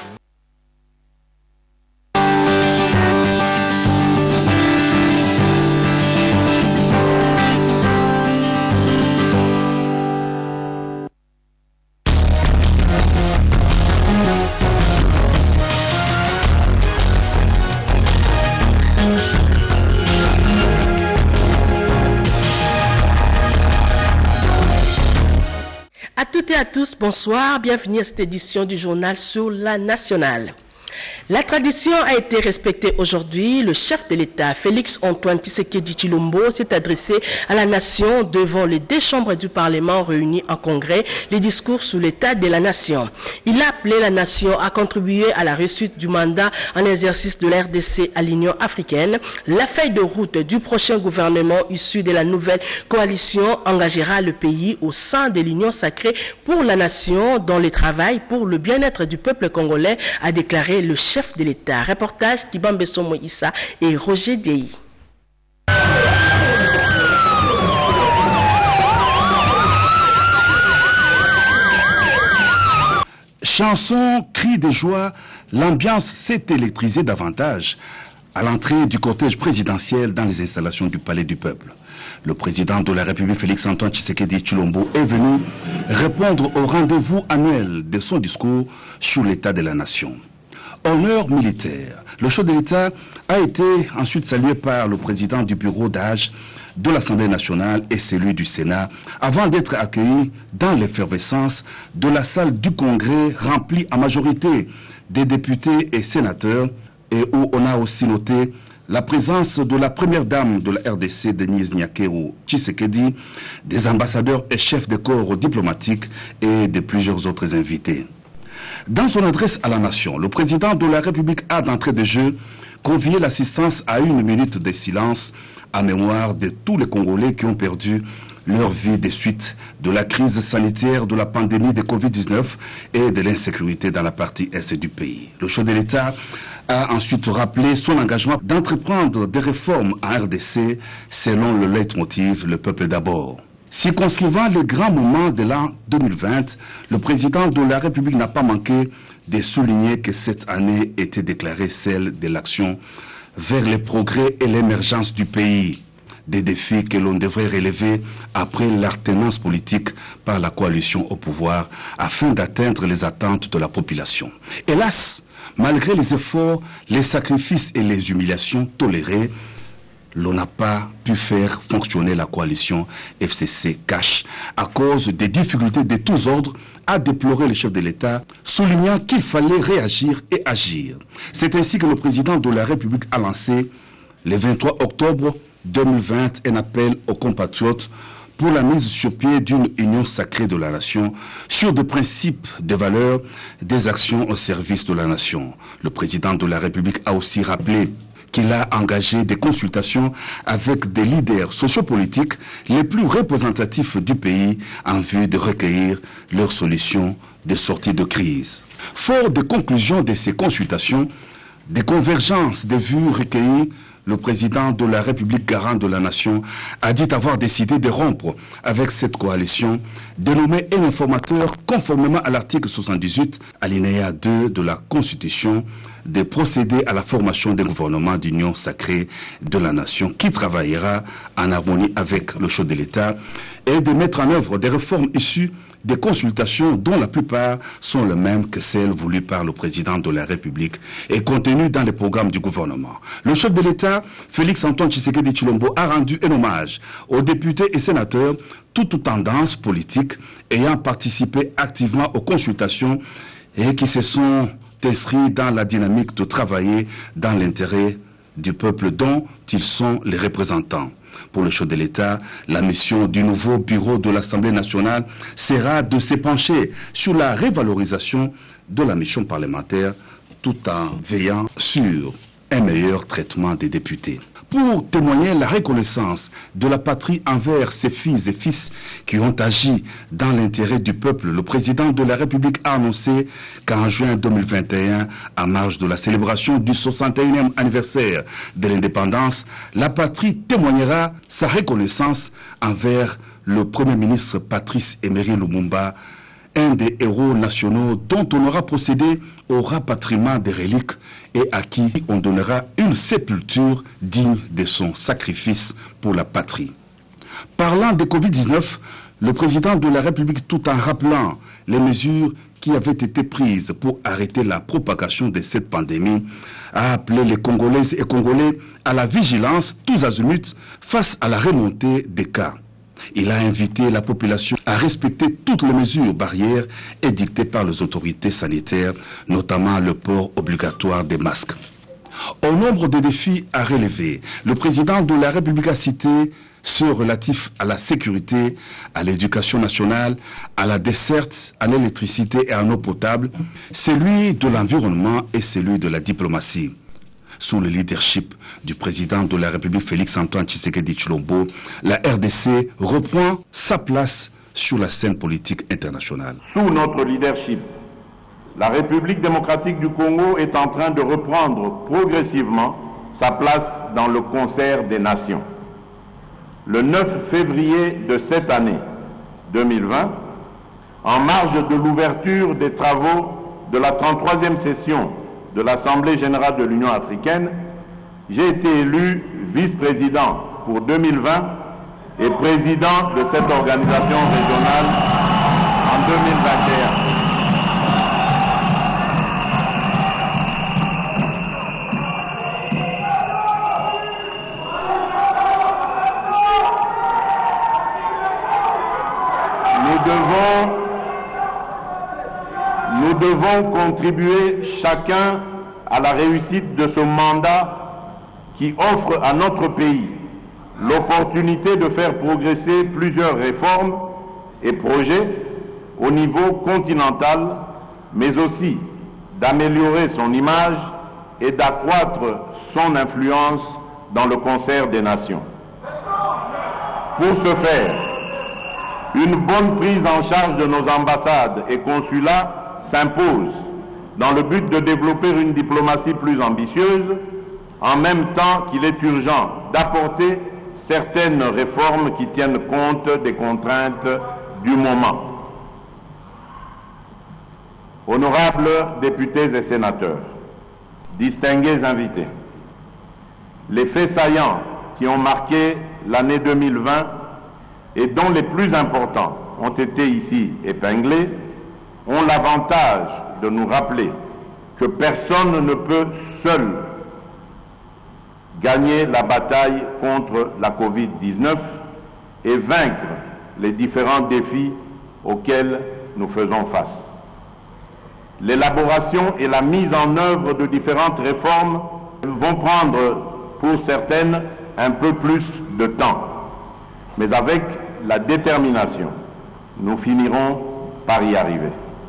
À toutes et à tous, bonsoir, bienvenue à cette édition du journal sur la nationale. La tradition a été respectée aujourd'hui. Le chef de l'État, Félix Antoine Tshisekedi Tshilombo, s'est adressé à la nation devant les deux chambres du Parlement réunies en congrès, les discours sur l'état de la nation. Il a appelé la nation à contribuer à la réussite du mandat en exercice de la RDC à l'Union africaine. La feuille de route du prochain gouvernement issu de la nouvelle coalition engagera le pays au sein de l'Union sacrée pour la nation dans le travail pour le bien-être du peuple congolais, a déclaré le chef de l'État. Reportage Kibambe Somo Issa et Roger Dei. Chansons, cris de joie, l'ambiance s'est électrisée davantage à l'entrée du cortège présidentiel dans les installations du Palais du Peuple. Le président de la République, Félix Antoine Tshisekedi Tshilombo, est venu répondre au rendez-vous annuel de son discours sur l'état de la nation. honneur militaire. Le chef de l'État a été ensuite salué par le président du bureau d'âge de l'Assemblée nationale et celui du Sénat, avant d'être accueilli dans l'effervescence de la salle du Congrès remplie à majorité des députés et sénateurs, et où on a aussi noté la présence de la première dame de la RDC, Denise Nyakero Tshisekedi, des ambassadeurs et chefs de corps diplomatiques et de plusieurs autres invités. Dans son adresse à la nation, le président de la République a d'entrée de jeu convié l'assistance à 1 minute de silence en mémoire de tous les Congolais qui ont perdu leur vie des suites de la crise sanitaire de la pandémie de Covid-19 et de l'insécurité dans la partie est du pays. Le chef de l'État a ensuite rappelé son engagement d'entreprendre des réformes en RDC selon le leitmotiv « Le peuple d'abord ». Circonscrivant les grands moments de l'an 2020, le président de la République n'a pas manqué de souligner que cette année était déclarée celle de l'action vers les progrès et l'émergence du pays, des défis que l'on devrait relever après l'alternance politique par la coalition au pouvoir afin d'atteindre les attentes de la population. Hélas, malgré les efforts, les sacrifices et les humiliations tolérées, l'on n'a pas pu faire fonctionner la coalition FCC-CACH à cause des difficultés de tous ordres, a déploré le chef de l'État, soulignant qu'il fallait réagir et agir. C'est ainsi que le président de la République a lancé, le 23 octobre 2020, un appel aux compatriotes pour la mise sur pied d'une union sacrée de la nation sur des principes, des valeurs, des actions au service de la nation. Le président de la République a aussi rappelé qu'il a engagé des consultations avec des leaders sociopolitiques les plus représentatifs du pays en vue de recueillir leurs solutions de sortie de crise. Fort des conclusions de ces consultations, des convergences de vues recueillies, le président de la République garant de la nation a dit avoir décidé de rompre avec cette coalition, de nommer un informateur conformément à l'article 78, alinéa 2 de la Constitution, de procéder à la formation d'un gouvernement d'union sacrée de la nation qui travaillera en harmonie avec le chef de l'État et de mettre en œuvre des réformes issues des consultations dont la plupart sont les mêmes que celles voulues par le président de la République et contenues dans les programmes du gouvernement. Le chef de l'État, Félix Antoine Tshisekedi Tshilombo, a rendu un hommage aux députés et sénateurs, toutes tendances politiques ayant participé activement aux consultations et qui se sont inscrits dans la dynamique de travailler dans l'intérêt du peuple dont ils sont les représentants. Pour le chef de l'État, la mission du nouveau bureau de l'Assemblée nationale sera de se pencher sur la revalorisation de la mission parlementaire tout en veillant sur un meilleur traitement des députés. Pour témoigner la reconnaissance de la patrie envers ses filles et fils qui ont agi dans l'intérêt du peuple, le président de la République a annoncé qu'en juin 2021, en marge de la célébration du 61e anniversaire de l'indépendance, la patrie témoignera sa reconnaissance envers le Premier ministre Patrice Emery Lumumba, un des héros nationaux dont on aura procédé au rapatriement des reliques et à qui on donnera une sépulture digne de son sacrifice pour la patrie. Parlant de Covid-19, le président de la République, tout en rappelant les mesures qui avaient été prises pour arrêter la propagation de cette pandémie, a appelé les Congolaises et Congolais à la vigilance tous azimuts face à la remontée des cas. Il a invité la population à respecter toutes les mesures barrières édictées par les autorités sanitaires, notamment le port obligatoire des masques. Au nombre de défis à relever, le président de la République a cité ceux relatifs à la sécurité, à l'éducation nationale, à la desserte, à l'électricité et à l'eau potable, celui de l'environnement et celui de la diplomatie. Sous le leadership du président de la République Félix Antoine Tshisekedi Tshilombo, la RDC reprend sa place sur la scène politique internationale. Sous notre leadership, la République démocratique du Congo est en train de reprendre progressivement sa place dans le concert des nations. Le 9 février de cette année 2020, en marge de l'ouverture des travaux de la 33e session de l'Assemblée générale de l'Union africaine, j'ai été élu vice-président pour 2020 et président de cette organisation régionale en devons contribuer chacun à la réussite de ce mandat qui offre à notre pays l'opportunité de faire progresser plusieurs réformes et projets au niveau continental, mais aussi d'améliorer son image et d'accroître son influence dans le concert des nations. Pour ce faire, une bonne prise en charge de nos ambassades et consulats s'impose dans le but de développer une diplomatie plus ambitieuse, en même temps qu'il est urgent d'apporter certaines réformes qui tiennent compte des contraintes du moment. Honorables députés et sénateurs, distingués invités, les faits saillants qui ont marqué l'année 2020 et dont les plus importants ont été ici épinglés ont l'avantage de nous rappeler que personne ne peut seul gagner la bataille contre la Covid-19 et vaincre les différents défis auxquels nous faisons face. L'élaboration et la mise en œuvre de différentes réformes vont prendre, pour certaines, un peu plus de temps. Mais avec la détermination, nous finirons par y arriver.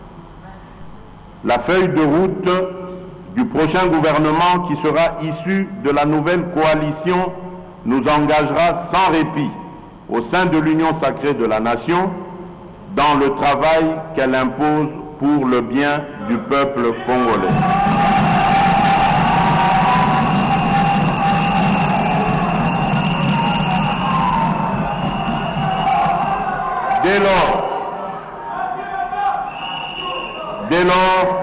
La feuille de route du prochain gouvernement qui sera issu de la nouvelle coalition nous engagera sans répit au sein de l'Union sacrée de la nation dans le travail qu'elle impose pour le bien du peuple congolais. Dès lors,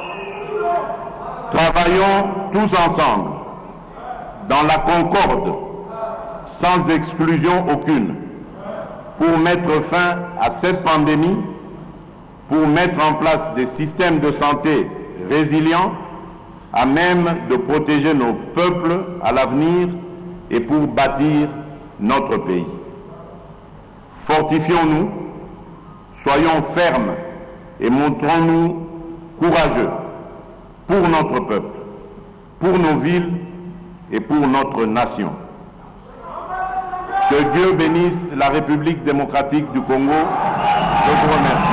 travaillons tous ensemble, dans la concorde, sans exclusion aucune, pour mettre fin à cette pandémie, pour mettre en place des systèmes de santé résilients, à même de protéger nos peuples à l'avenir et pour bâtir notre pays. Fortifions-nous, soyons fermes et montrons-nous courageux pour notre peuple, pour nos villes et pour notre nation. Que Dieu bénisse la République démocratique du Congo. Je vous remercie.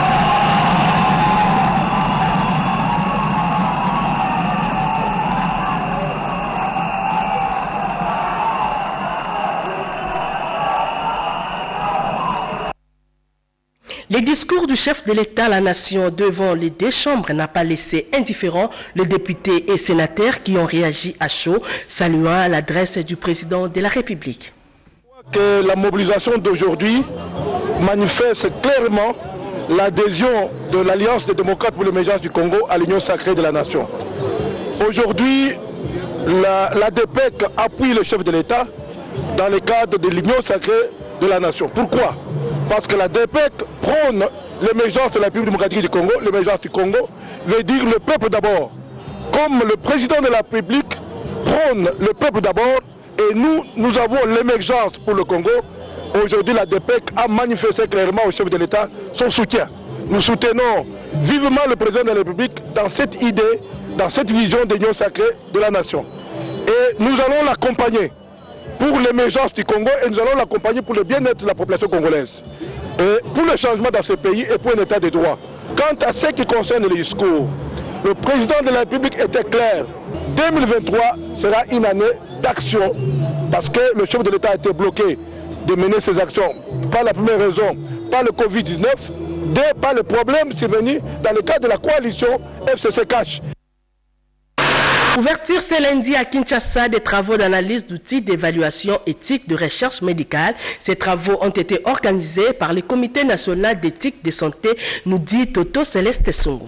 Les discours du chef de l'État à la nation devant les deux chambres n'a pas laissé indifférents les députés et sénateurs qui ont réagi à chaud, saluant l'adresse du président de la République. Que la mobilisation d'aujourd'hui manifeste clairement l'adhésion de l'Alliance des démocrates pour l'émergence du Congo à l'Union sacrée de la nation. Aujourd'hui, l'ADPEC appuie le chef de l'État dans le cadre de l'Union sacrée de la nation. Pourquoi ? Parce que l'ADPEC prône l'émergence de la République démocratique du Congo. L'émergence du Congo veut dire le peuple d'abord. Comme le président de la République prône le peuple d'abord, et nous avons l'émergence pour le Congo. Aujourd'hui, l'ADPEC a manifesté clairement au chef de l'État son soutien. Nous soutenons vivement le président de la République dans cette idée, dans cette vision d'union sacrée de la nation. Et nous allons l'accompagner pour l'émergence du Congo et nous allons l'accompagner pour le bien-être de la population congolaise. Et pour le changement dans ce pays et pour un état de droit. Quant à ce qui concerne le discours, le président de la République était clair. 2023 sera une année d'action parce que le chef de l'État a été bloqué de mener ses actions. Par la première raison, par le Covid-19, par le problème survenu dans le cadre de la coalition FCC-CACH. Ouverture ce lundi à Kinshasa des travaux d'analyse d'outils d'évaluation éthique de recherche médicale. Ces travaux ont été organisés par le Comité national d'éthique de santé, nous dit Toto Céleste Songo.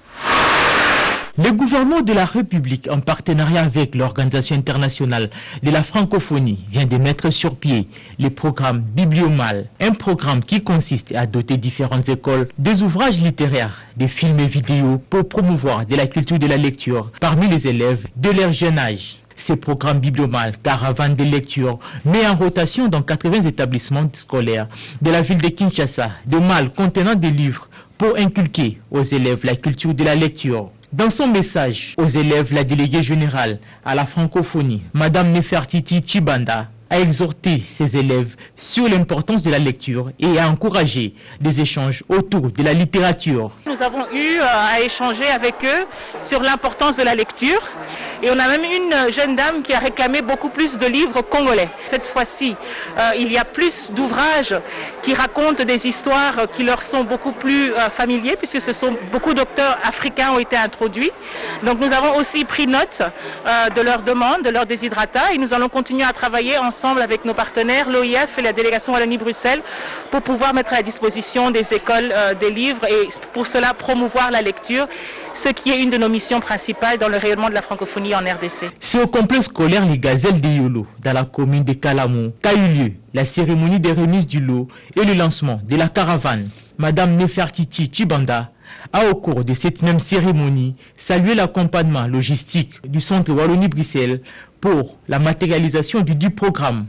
Le gouvernement de la République, en partenariat avec l'Organisation internationale de la francophonie, vient de mettre sur pied le programme Bibliomal, un programme qui consiste à doter différentes écoles des ouvrages littéraires, des films et vidéos pour promouvoir de la culture de la lecture parmi les élèves de leur jeune âge. Ce programme Bibliomal, caravane de lecture, met en rotation dans 80 établissements scolaires de la ville de Kinshasa, de malles contenant des livres pour inculquer aux élèves la culture de la lecture. Dans son message aux élèves, la déléguée générale à la francophonie, Madame Nefertiti Tshibanda, a exhorté ses élèves sur l'importance de la lecture et a encouragé des échanges autour de la littérature. Nous avons eu à échanger avec eux sur l'importance de la lecture et on a même une jeune dame qui a réclamé beaucoup plus de livres congolais. Cette fois-ci, il y a plus d'ouvrages qui racontent des histoires qui leur sont beaucoup plus familiers puisque ce sont beaucoup d'auteurs africains ont été introduits. Donc nous avons aussi pris note de leurs demandes, de leurs desiderata et nous allons continuer à travailler ensemble avec nos partenaires, l'OIF et la délégation Wallonie-Bruxelles, pour pouvoir mettre à la disposition des écoles des livres et pour cela promouvoir la lecture, ce qui est une de nos missions principales dans le rayonnement de la francophonie en RDC. C'est au complexe scolaire Les Gazelles de Yolo, dans la commune de Kalamou, qu'a eu lieu la cérémonie des remises du lot et le lancement de la caravane. Madame Nefertiti Tshibanda a, au cours de cette même cérémonie, salué l'accompagnement logistique du centre Wallonie-Bruxelles pour la matérialisation du programme.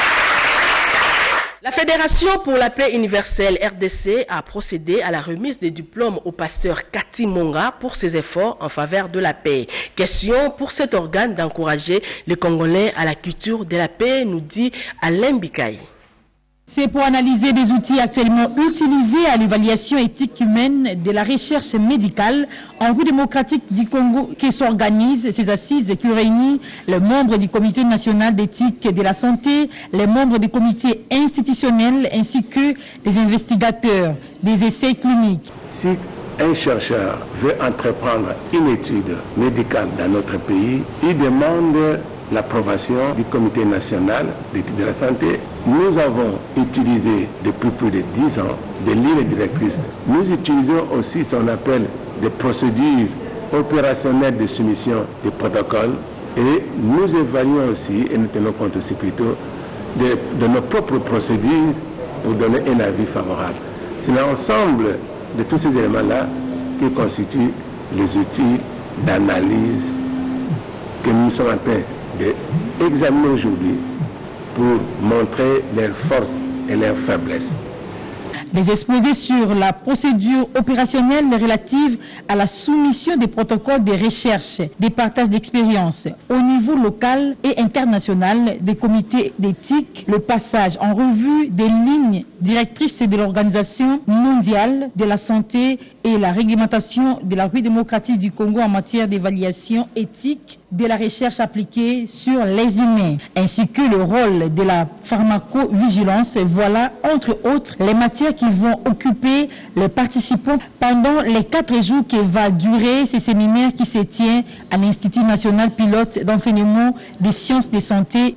La Fédération pour la paix universelle RDC a procédé à la remise des diplômes au pasteur Kati Monga pour ses efforts en faveur de la paix. Question pour cet organe d'encourager les Congolais à la culture de la paix, nous dit Alain Bikaï. C'est pour analyser des outils actuellement utilisés à l'évaluation éthique humaine de la recherche médicale en République démocratique du Congo que s'organisent ces assises qui réunissent les membres du Comité national d'éthique de la santé, les membres du comité institutionnel ainsi que les investigateurs des essais cliniques. Si un chercheur veut entreprendre une étude médicale dans notre pays, il demande l'approbation du Comité national d'éthique de la santé. Nous avons utilisé depuis plus de 10 ans des lignes directrices. Nous utilisons aussi ce qu'on appelle des procédures opérationnelles de soumission des protocoles et nous évaluons aussi, et nous tenons compte aussi plutôt, de nos propres procédures pour donner un avis favorable. C'est l'ensemble de tous ces éléments-là qui constituent les outils d'analyse que nous sommes en train d'examiner aujourd'hui pour montrer leurs forces et leurs faiblesses. Des exposés sur la procédure opérationnelle relative à la soumission des protocoles de recherche, des partages d'expériences au niveau local et international des comités d'éthique, le passage en revue des lignes directrices de l'Organisation mondiale de la santé et la réglementation de la République démocratique du Congo en matière d'évaluation éthique de la recherche appliquée sur les humains, ainsi que le rôle de la pharmacovigilance. Voilà, entre autres, les matières qui vont occuper les participants pendant les 4 jours que va durer ce séminaire qui se tient à l'Institut national pilote d'enseignement des sciences de santé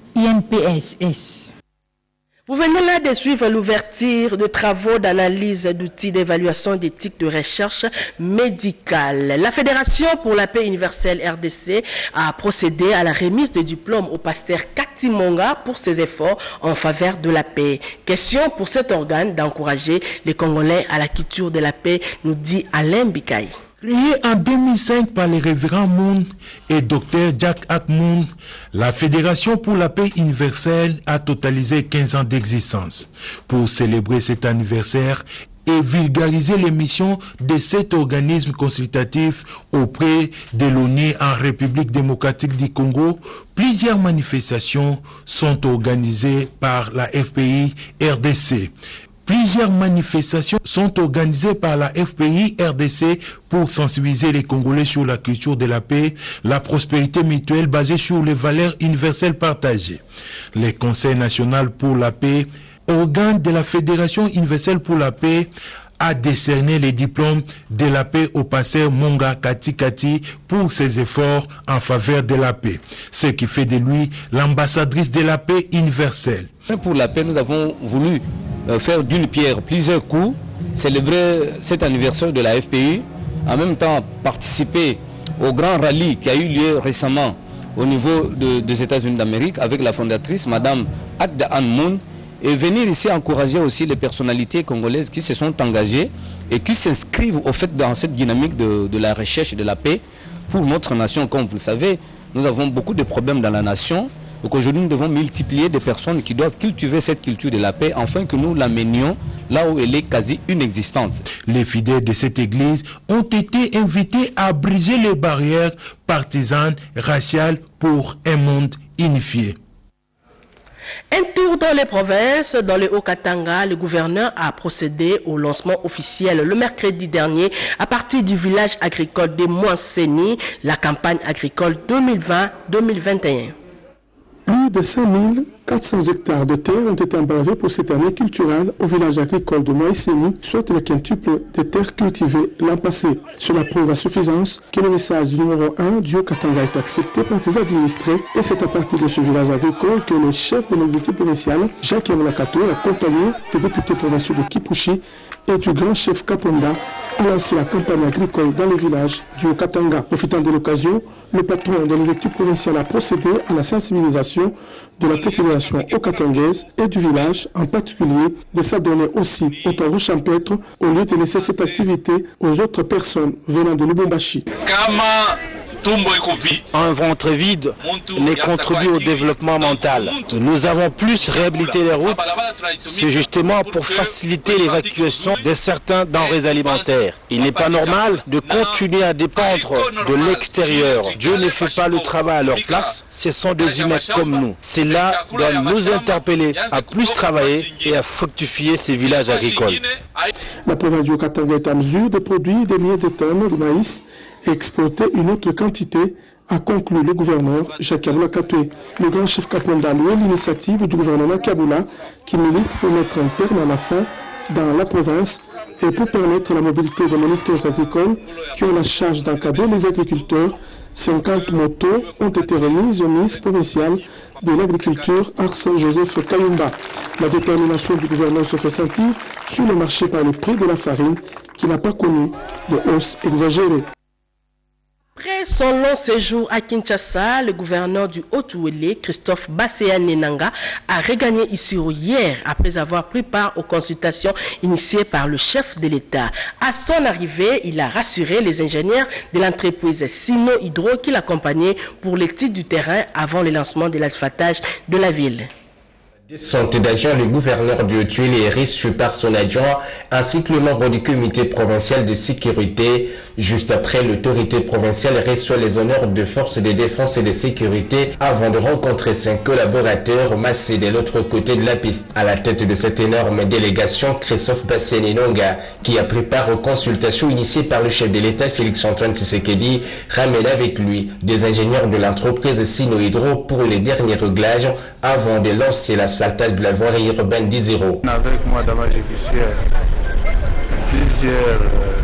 INPSS. Vous venez là de suivre l'ouverture de travaux d'analyse d'outils d'évaluation d'éthique de recherche médicale. La Fédération pour la paix universelle RDC a procédé à la remise de diplôme au pasteur Kati Monga pour ses efforts en faveur de la paix. Question pour cet organe d'encourager les Congolais à la culture de la paix, nous dit Alain Bikaï. Créée en 2005 par les révérends Moon et Dr Jack Atmoon, la Fédération pour la paix universelle a totalisé 15 ans d'existence. Pour célébrer cet anniversaire et vulgariser les missions de cet organisme consultatif auprès de l'ONU en République démocratique du Congo, plusieurs manifestations sont organisées par la FPI RDC. Plusieurs manifestations sont organisées par la FPI RDC pour sensibiliser les Congolais sur la culture de la paix, la prospérité mutuelle basée sur les valeurs universelles partagées. Le Conseil national pour la paix, organe de la Fédération universelle pour la paix, a décerné les diplômes de la paix au pasteur Monga Kati pour ses efforts en faveur de la paix, ce qui fait de lui l'ambassadrice de la paix universelle. Pour la paix, nous avons voulu faire d'une pierre plusieurs coups, célébrer cet anniversaire de la FPI, en même temps participer au grand rallye qui a eu lieu récemment au niveau des États-Unis d'Amérique avec la fondatrice, Madame Agda Anmoun, et venir ici encourager aussi les personnalités congolaises qui se sont engagées et qui s'inscrivent au fait dans cette dynamique de la recherche de la paix pour notre nation. Comme vous le savez, nous avons beaucoup de problèmes dans la nation. Donc aujourd'hui, nous devons multiplier des personnes qui doivent cultiver cette culture de la paix afin que nous l'amenions là où elle est quasi inexistante. Les fidèles de cette église ont été invités à briser les barrières partisanes, raciales pour un monde unifié. Un tour dans les provinces, dans le Haut-Katanga, le gouverneur a procédé au lancement officiel le mercredi dernier à partir du village agricole de Mouanseni, la campagne agricole 2020-2021. Plus de 5400 hectares de terre ont été embravés pour cette année culturelle au village agricole de Moïseni, soit le quintuple des terres cultivées l'an passé. Cela prouve à suffisance que le message numéro 1 du Haut-Katanga est accepté par ses administrés et c'est à partir de ce village agricole que le chef de l'exécutif provincial, Jacques Yamulakato, accompagné des députés provinciaux de Kipushi et du grand chef Kaponda, a lancé la campagne agricole dans les villages du Haut-Katanga. Profitant de l'occasion, le patron de l'exécutif provincial a procédé à la sensibilisation de la population haut-katangaise et du village, en particulier de s'adonner aussi aux travaux champêtres au lieu de laisser cette activité aux autres personnes venant de Lubumbashi. Un ventre vide ne contribue au développement mental. Nous avons plus réhabilité les routes, c'est justement pour faciliter l'évacuation de certains denrées alimentaires. Il n'est pas normal de continuer à dépendre de l'extérieur. Dieu ne fait pas le travail à leur place, ce sont des humains comme nous. Cela doit nous interpeller à plus travailler et à fructifier ces villages agricoles. La province du Haut-Katanga est en mesure de produire des milliers de tonnes de maïs et exporter une autre quantité, a conclu le gouverneur Jacques Yamulakato. Le grand chef Kaponda a loué l'initiative du gouvernement Kabula qui milite pour mettre un terme à la faim dans la province et pour permettre la mobilité des moniteurs agricoles qui ont la charge d'encadrer les agriculteurs. 50 motos ont été remises au ministre provincial de l'agriculture Arsène Joseph Kayumba. La détermination du gouvernement se fait sentir sur le marché par le prix de la farine qui n'a pas connu de hausse exagérée. Après son long séjour à Kinshasa, le gouverneur du Haut-Ouélé, Christophe Basséane-Nanga, a regagné ici hier après avoir pris part aux consultations initiées par le chef de l'État. À son arrivée, il a rassuré les ingénieurs de l'entreprise Sino Hydro qui l'accompagnaient pour l'étude du terrain avant le lancement de l'asphaltage de la ville. Santé d'agents, le gouverneur du Haut-Ouélé est reçu par son adjoint ainsi que le membre du comité provincial de sécurité. Juste après, l'autorité provinciale reçoit les honneurs de forces de défense et de sécurité avant de rencontrer 5 collaborateurs massés de l'autre côté de la piste. À la tête de cette énorme délégation, Christophe Basséane-Nanga, qui a pris part aux consultations initiées par le chef de l'État Félix-Antoine Tshisekedi, ramène avec lui des ingénieurs de l'entreprise Sino Hydro pour les derniers réglages avant de lancer l'asphaltage de la voirie urbaine d'Izero. Avec moi, d'abord, j'ai visité plusieurs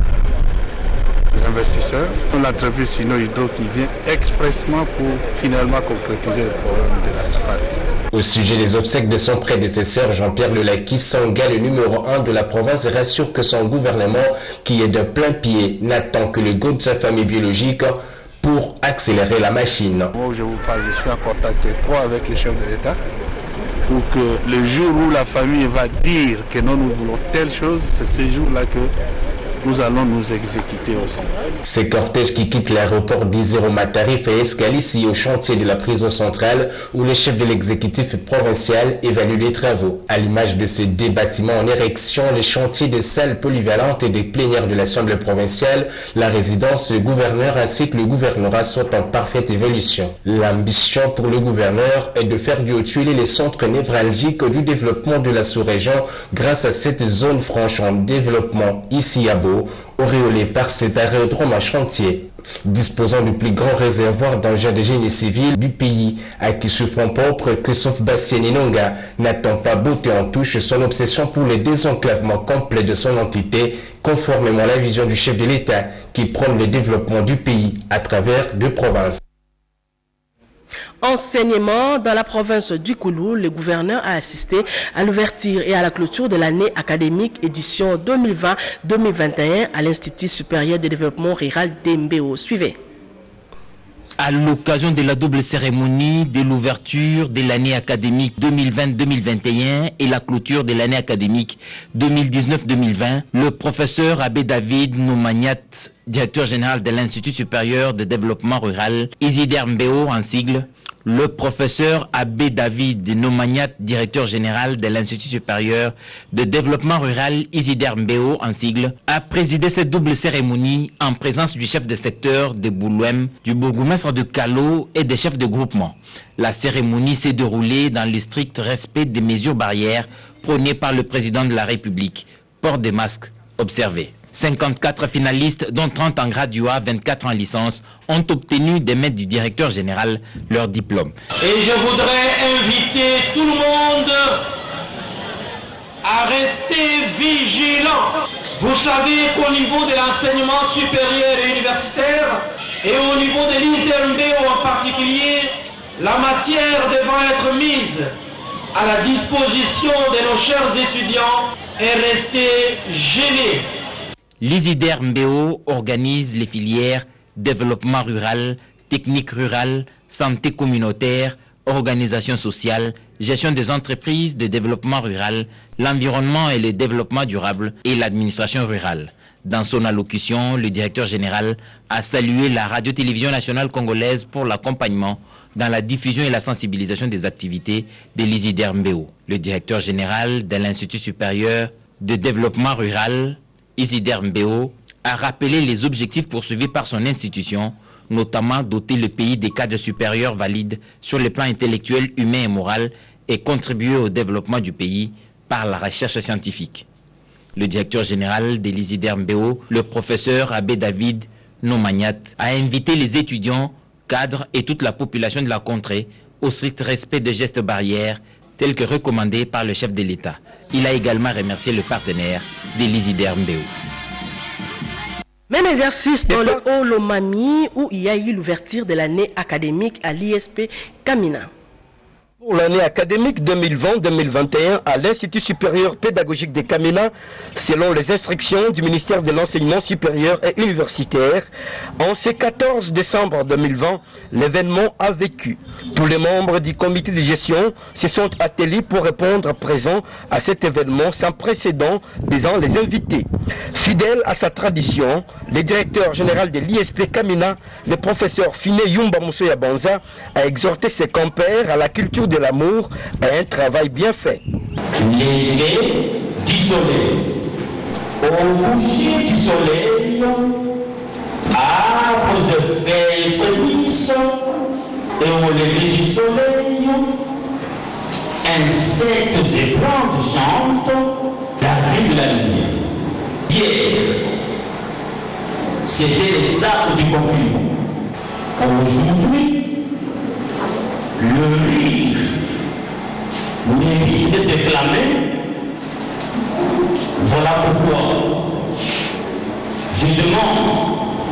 investisseurs. L'entreprise Sino Hydro qui vient expressément pour finalement concrétiser le problème de l'asphalte. Au sujet des obsèques de son prédécesseur, Jean-Pierre Lelaki Sanga, le numéro 1 de la province, rassure que son gouvernement, qui est de plein pied, n'attend que le goût de sa famille biologique pour accélérer la machine. Moi, je vous parle, je suis en contact étroit avec le chef de l'État pour que le jour où la famille va dire que non, nous voulons telle chose, c'est ce jour-là que nous allons nous exécuter aussi. Ces cortèges qui quittent l'aéroport d'Izero Matarif et escalent ici au chantier de la prison centrale où le chef de l'exécutif provincial évalue les travaux. À l'image de ces deux bâtiments en érection, les chantiers des salles polyvalentes et des plénières de l'Assemblée provinciale, la résidence du gouverneur ainsi que le gouvernorat sont en parfaite évolution. L'ambition pour le gouverneur est de faire du Haut-Ouélé les centres névralgiques du développement de la sous-région grâce à cette zone franche en développement ici à Beau, auréolé par cet aérodrome à chantier. Disposant du plus grand réservoir d'engins de génie civil du pays, à qui se font propre Christophe Basséane-Nanga n'attend pas beauté en touche son obsession pour le désenclavement complet de son entité, conformément à la vision du chef de l'État qui prône le développement du pays à travers deux provinces. Enseignement dans la province du Koulou, le gouverneur a assisté à l'ouverture et à la clôture de l'année académique édition 2020-2021 à l'Institut supérieur de développement rural d'Embeo. Suivez. À l'occasion de la double cérémonie de l'ouverture de l'année académique 2020-2021 et la clôture de l'année académique 2019-2020, le professeur Abbé David Noumaniat, directeur général de l'Institut supérieur de développement rural, Isider Mbeo en sigle, Le professeur Abbé David Nomaniat, directeur général de l'Institut supérieur de développement rural Isidore Mbeo en sigle, a présidé cette double cérémonie en présence du chef de secteur de Boulouem, du bourgmestre de Calo et des chefs de groupement. La cérémonie s'est déroulée dans le strict respect des mesures barrières prônées par le président de la République. Port des masques observé. 54 finalistes, dont 30 en graduat, 24 en licence, ont obtenu des maîtres du directeur général leur diplôme. Et je voudrais inviter tout le monde à rester vigilant. Vous savez qu'au niveau de l'enseignement supérieur et universitaire, et au niveau de l'ISRMBO en particulier, la matière devant être mise à la disposition de nos chers étudiants est restée gelée. L'Isidore Mbeo organise les filières développement rural, technique rurale, santé communautaire, organisation sociale, gestion des entreprises de développement rural, l'environnement et le développement durable et l'administration rurale. Dans son allocution, le directeur général a salué la radio-télévision nationale congolaise pour l'accompagnement dans la diffusion et la sensibilisation des activités de l'Isidore Mbeo. Le directeur général de l'Institut supérieur de développement rural, Isidore Mbeo, a rappelé les objectifs poursuivis par son institution, notamment doter le pays des cadres supérieurs valides sur les plans intellectuels, humains et moral et contribuer au développement du pays par la recherche scientifique. Le directeur général de l'Isidore Mbeo, le professeur Abbé David Nomaniat, a invité les étudiants, cadres et toute la population de la contrée au strict respect des gestes barrières tels que recommandés par le chef de l'État. Il a également remercié le partenaire de l'Isidore Mbeo. Même exercice dans le Haut-Lomami où il y a eu l'ouverture de l'année académique à l'ISP Kamina. Pour l'année académique 2020-2021 à l'Institut supérieur pédagogique de Kamina, selon les instructions du ministère de l'Enseignement supérieur et universitaire, en ce 14 décembre 2020, l'événement a vécu. Tous les membres du comité de gestion se sont attelés pour répondre présent à cet événement sans précédent, disant les invités. Fidèle à sa tradition, le directeur général de l'ISP Kamina, le professeur Fine Yumba Moussoya Banza, a exhorté ses compères à la culture de l'amour et un travail bien fait. Lever du soleil, au coucher du soleil, arbres et feuilles frémissent, et au lever du soleil, insectes et plantes chantent la vie de la lumière. Hier, c'était les arbres du confinement. Aujourd'hui, le rire mérite de déclamer. Voilà pourquoi je demande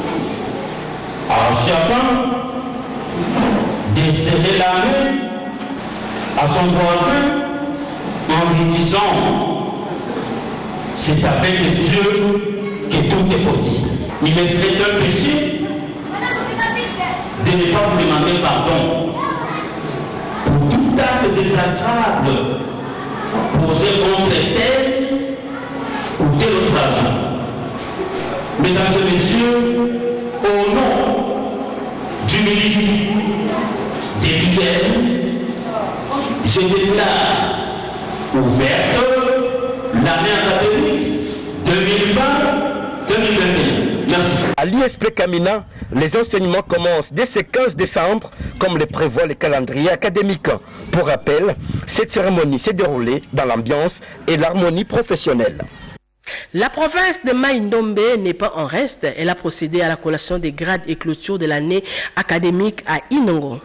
à chacun de serrer la main à son voisin en lui disant: c'est avec Dieu que tout est possible. Il est fait un péché de ne pas vous demander pardon pour tout acte désagréable posé contre tel ou tel autre agent. Mesdames et messieurs, au nom du militaire des fidèles, je déclare ouverte l'année académique 2020-2021. Merci. À l'ISP Kamina, les enseignements commencent dès ce 15 décembre, comme le prévoit le calendrier académique. Pour rappel, cette cérémonie s'est déroulée dans l'ambiance et l'harmonie professionnelle. La province de Mai-Ndombe n'est pas en reste. Elle a procédé à la collation des grades et clôture de l'année académique à Inongo.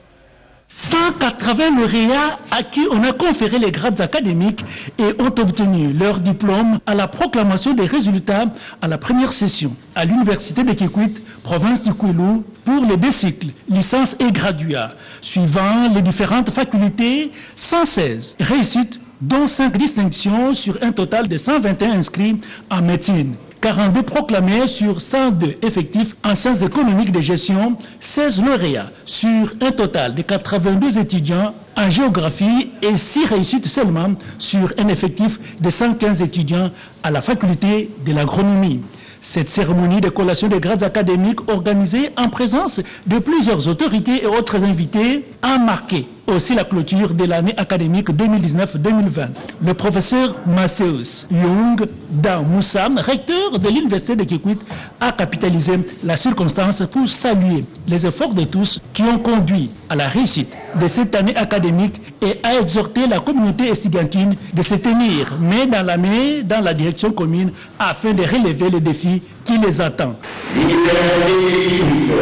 180 lauréats à qui on a conféré les grades académiques et ont obtenu leur diplôme à la proclamation des résultats à la première session à l'université de Kikwit, province du Kwilu, pour les 2 cycles, licence et graduat, suivant les différentes facultés, 116 réussites, dont 5 distinctions sur un total de 121 inscrits en médecine. 42 proclamés sur 102 effectifs en sciences économiques de gestion, 16 lauréats sur un total de 82 étudiants en géographie et 6 réussites seulement sur un effectif de 115 étudiants à la faculté de l'agronomie. Cette cérémonie de collation des grades académiques organisée en présence de plusieurs autorités et autres invités a marqué aussi la clôture de l'année académique 2019-2020. Le professeur Maceus Young Dan Moussa, recteur de l'Université de Kikwit, a capitalisé la circonstance pour saluer les efforts de tous qui ont conduit à la réussite de cette année académique et a exhorté la communauté estudiantine de se tenir main dans la direction commune afin de relever les défis qui les attendent. L'université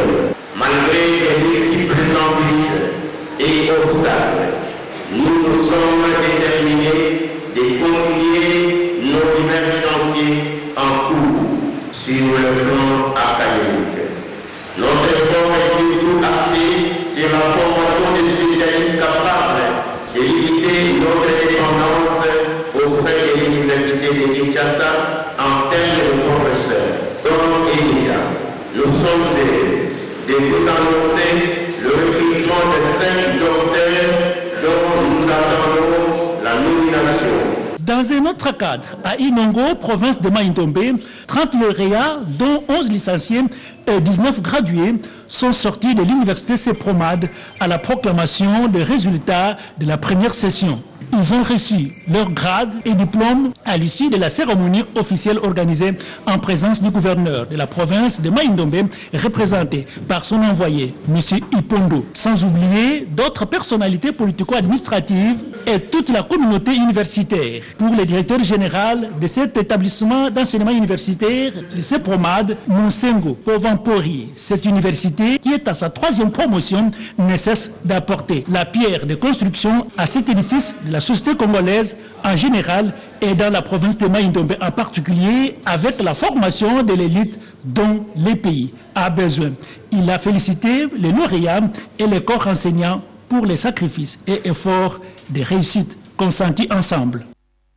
malgré les multiples embûches et obstacles, nous sommes déterminés de continuer nos divers chantiers en cours sur le plan académique. Notre effort est surtout axé sur la formation des spécialistes capables de limiter notre dépendance auprès de l'Université de Kinshasa en termes de professeurs. Comme étudiants, nous sommes heureux de vous annoncer le recrutement de 5 docteurs dont nous attendons la nomination. Dans un autre cadre, à Inongo, province de Maïndombe, 30 lauréats, dont 11 licenciés et 19 gradués, sont sortis de l'université CEPROMAD à la proclamation des résultats de la première session. Ils ont reçu leur grade et diplôme à l'issue de la cérémonie officielle organisée en présence du gouverneur de la province de Maïndombe, représenté par son envoyé, M. Ipondo. Sans oublier d'autres personnalités politico-administratives et toute la communauté universitaire. Pour le directeur général de cet établissement d'enseignement universitaire, le CEPROMAD, Monsengo Povampori, cette université qui est à sa 3e promotion, ne cesse d'apporter la pierre de construction à cet édifice de la société congolaise en général et dans la province de Maïndombe en particulier, avec la formation de l'élite dont le pays a besoin. Il a félicité les lauréats et les corps enseignants pour les sacrifices et efforts de réussite consentis ensemble.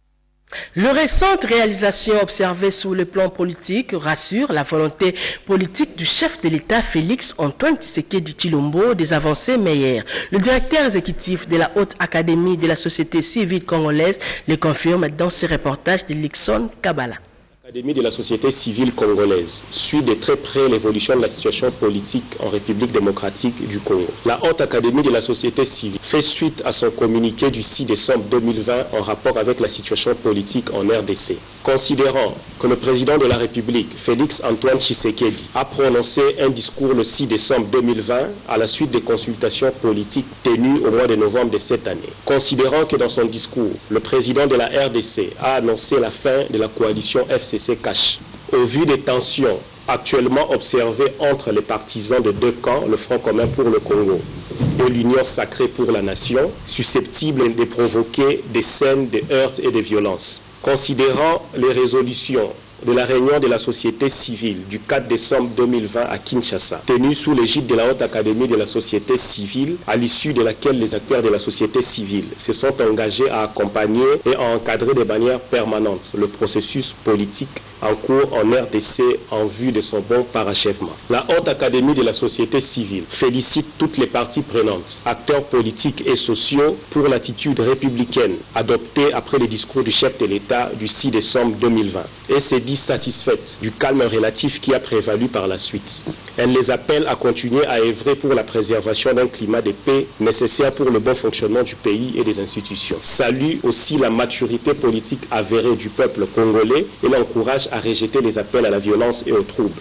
Les récentes réalisations observées sur le plan politique rassurent la volonté politique du chef de l'État Félix Antoine Tshisekedi Tshilombo des avancées meilleures. Le directeur exécutif de la Haute Académie de la société civile congolaise le confirme dans ce reportage de Lixon Kabala. L'Académie de la société civile congolaise suit de très près l'évolution de la situation politique en République démocratique du Congo. La Haute Académie de la société civile fait suite à son communiqué du 6 décembre 2020 en rapport avec la situation politique en RDC. Considérant que le président de la République, Félix Antoine Tshisekedi, a prononcé un discours le 6 décembre 2020 à la suite des consultations politiques tenues au mois de novembre de cette année. Considérant que dans son discours, le président de la RDC a annoncé la fin de la coalition FCC cache. Au vu des tensions actuellement observées entre les partisans de deux camps, le Front commun pour le Congo et l'Union sacrée pour la nation, susceptibles de provoquer des scènes de heurts et de violences. Considérant les résolutions de la réunion de la société civile du 4 décembre 2020 à Kinshasa, tenue sous l'égide de la Haute Académie de la société civile, à l'issue de laquelle les acteurs de la société civile se sont engagés à accompagner et à encadrer de manière permanente le processus politique en cours en RDC en vue de son bon parachèvement. La Haute Académie de la société civile félicite toutes les parties prenantes, acteurs politiques et sociaux, pour l'attitude républicaine adoptée après le discours du chef de l'État du 6 décembre 2020 et s'est dit satisfaite du calme relatif qui a prévalu par la suite. Elle les appelle à continuer à œuvrer pour la préservation d'un climat de paix nécessaire pour le bon fonctionnement du pays et des institutions. Salue aussi la maturité politique avérée du peuple congolais et l'encourage à rejeter les appels à la violence et aux troubles.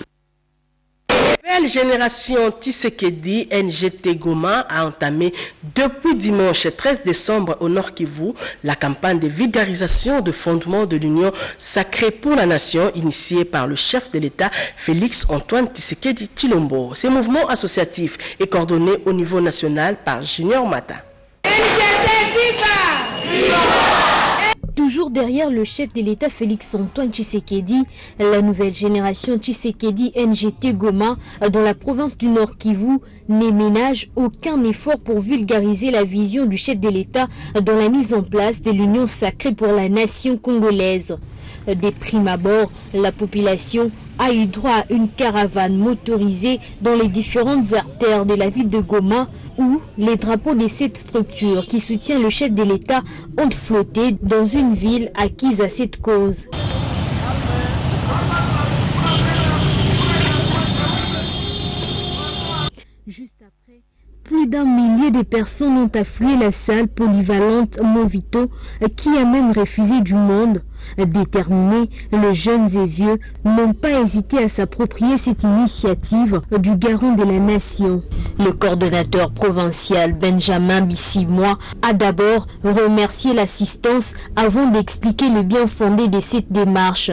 Nouvelle génération Tshisekedi NGT Goma a entamé depuis dimanche 13 décembre au Nord Kivu la campagne de vulgarisation de fondement de l'Union sacrée pour la nation initiée par le chef de l'État Félix Antoine Tshisekedi Tshilombo. Ce mouvement associatif est coordonné au niveau national par Junior Mata. Toujours derrière le chef de l'État Félix Antoine Tshisekedi, la nouvelle génération Tshisekedi NGT Goma dans la province du Nord Kivu ne ménage aucun effort pour vulgariser la vision du chef de l'État dans la mise en place de l'Union sacrée pour la nation congolaise. Des primes abord, la population a eu droit à une caravane motorisée dans les différentes artères de la ville de Goma où les drapeaux de cette structure qui soutient le chef de l'État ont flotté dans une ville acquise à cette cause. Juste après, plus d'1 millier de personnes ont afflué la salle polyvalente Movito, qui a même refusé du monde. Déterminés, les jeunes et vieux n'ont pas hésité à s'approprier cette initiative du garant de la nation. Le coordonnateur provincial Benjamin Bissimois a d'abord remercié l'assistance avant d'expliquer le bien fondé de cette démarche.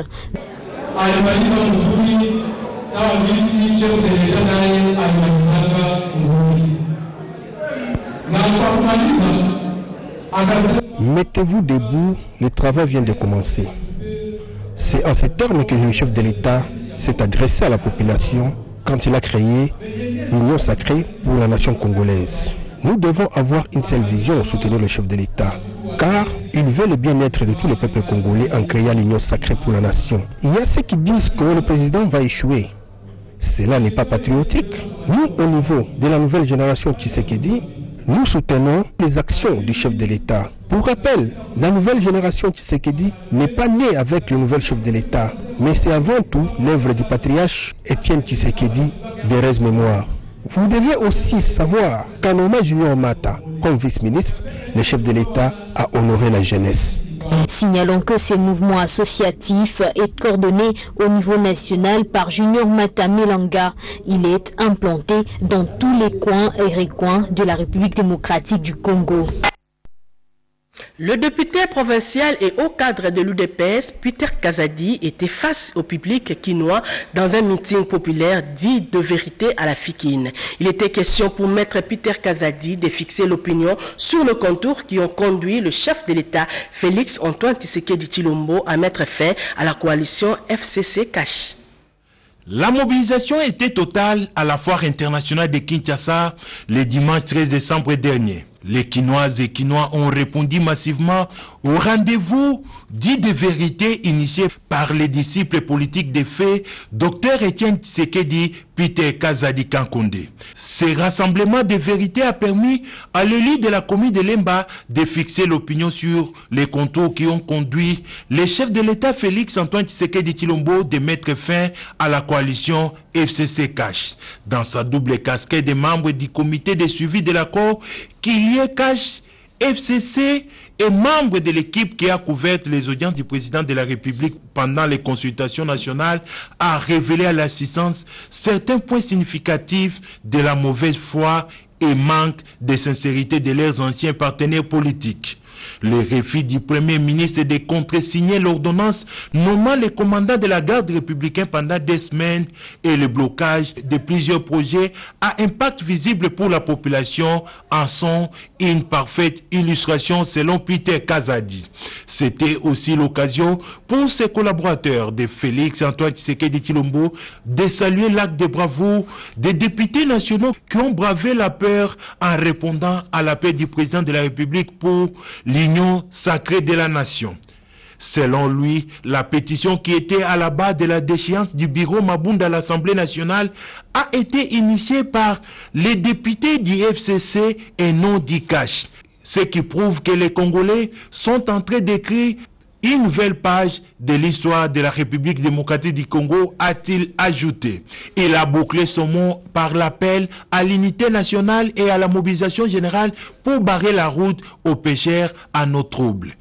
Mettez-vous debout, le travail vient de commencer. C'est en ces termes que le chef de l'État s'est adressé à la population quand il a créé l'Union sacrée pour la nation congolaise. Nous devons avoir une seule vision pour soutenir le chef de l'État, car il veut le bien-être de tous les peuples congolais en créant l'Union sacrée pour la nation. Il y a ceux qui disent que le président va échouer. Cela n'est pas patriotique. Nous, au niveau de la nouvelle génération Tshisekedi, nous soutenons les actions du chef de l'État. Pour rappel, la nouvelle génération Tshisekedi n'est pas née avec le nouvel chef de l'État, mais c'est avant tout l'œuvre du patriarche Étienne Tshisekedi d'heureuse mémoire. Vous devez aussi savoir qu'en hommage Junior Mata, comme vice-ministre, le chef de l'État a honoré la jeunesse. Signalons que ce mouvement associatif est coordonné au niveau national par Junior Mata Melanga. Il est implanté dans tous les coins et recoins de la République démocratique du Congo. Le député provincial et haut cadre de l'UDPS, Peter Kazadi, était face au public quinois dans un meeting populaire dit de vérité à la Fikine. Il était question pour maître Peter Kazadi de fixer l'opinion sur le contour qui ont conduit le chef de l'État, Félix Antoine Tshisekedi Tshilombo, à mettre fin à la coalition FCC Cash. La mobilisation était totale à la foire internationale de Kinshasa le dimanche 13 décembre dernier. Les Quinoises et Quinois ont répondu massivement au rendez-vous dit de vérité initié par les disciples politiques des faits, Dr Étienne Tshisekedi, Peter Kazadi Kankonde. Ce rassemblement de vérité a permis à l'élu de la commune de Lemba de fixer l'opinion sur les contours qui ont conduit les chefs de l'État Félix Antoine Tshisekedi Tshilombo de mettre fin à la coalition FCC Cash. Dans sa double casquette des membres du comité de suivi de l'accord qu'il y ait Cash, FCC et membre de l'équipe qui a couvert les audiences du président de la République pendant les consultations nationales, a révélé à l'assistance certains points significatifs de la mauvaise foi et manque de sincérité de leurs anciens partenaires politiques. Le refus du Premier ministre de contresigner l'ordonnance nommant les commandants de la garde républicaine pendant 2 semaines et le blocage de plusieurs projets à impact visible pour la population en sont une parfaite illustration selon Peter Kazadi. C'était aussi l'occasion pour ses collaborateurs de Félix Antoine Tshisekedi Tshilombo de saluer l'acte de bravoure des députés nationaux qui ont bravé la peur en répondant à l'appel du président de la République pour l'union sacrée de la nation. Selon lui, la pétition qui était à la base de la déchéance du bureau Mabunda à l'Assemblée nationale a été initiée par les députés du FCC et non du Cash, ce qui prouve que les Congolais sont en train d'écrire une nouvelle page de l'histoire de la République démocratique du Congo, a-t-il ajouté. Il a bouclé son mot par l'appel à l'unité nationale et à la mobilisation générale pour barrer la route aux pécheurs à nos troubles.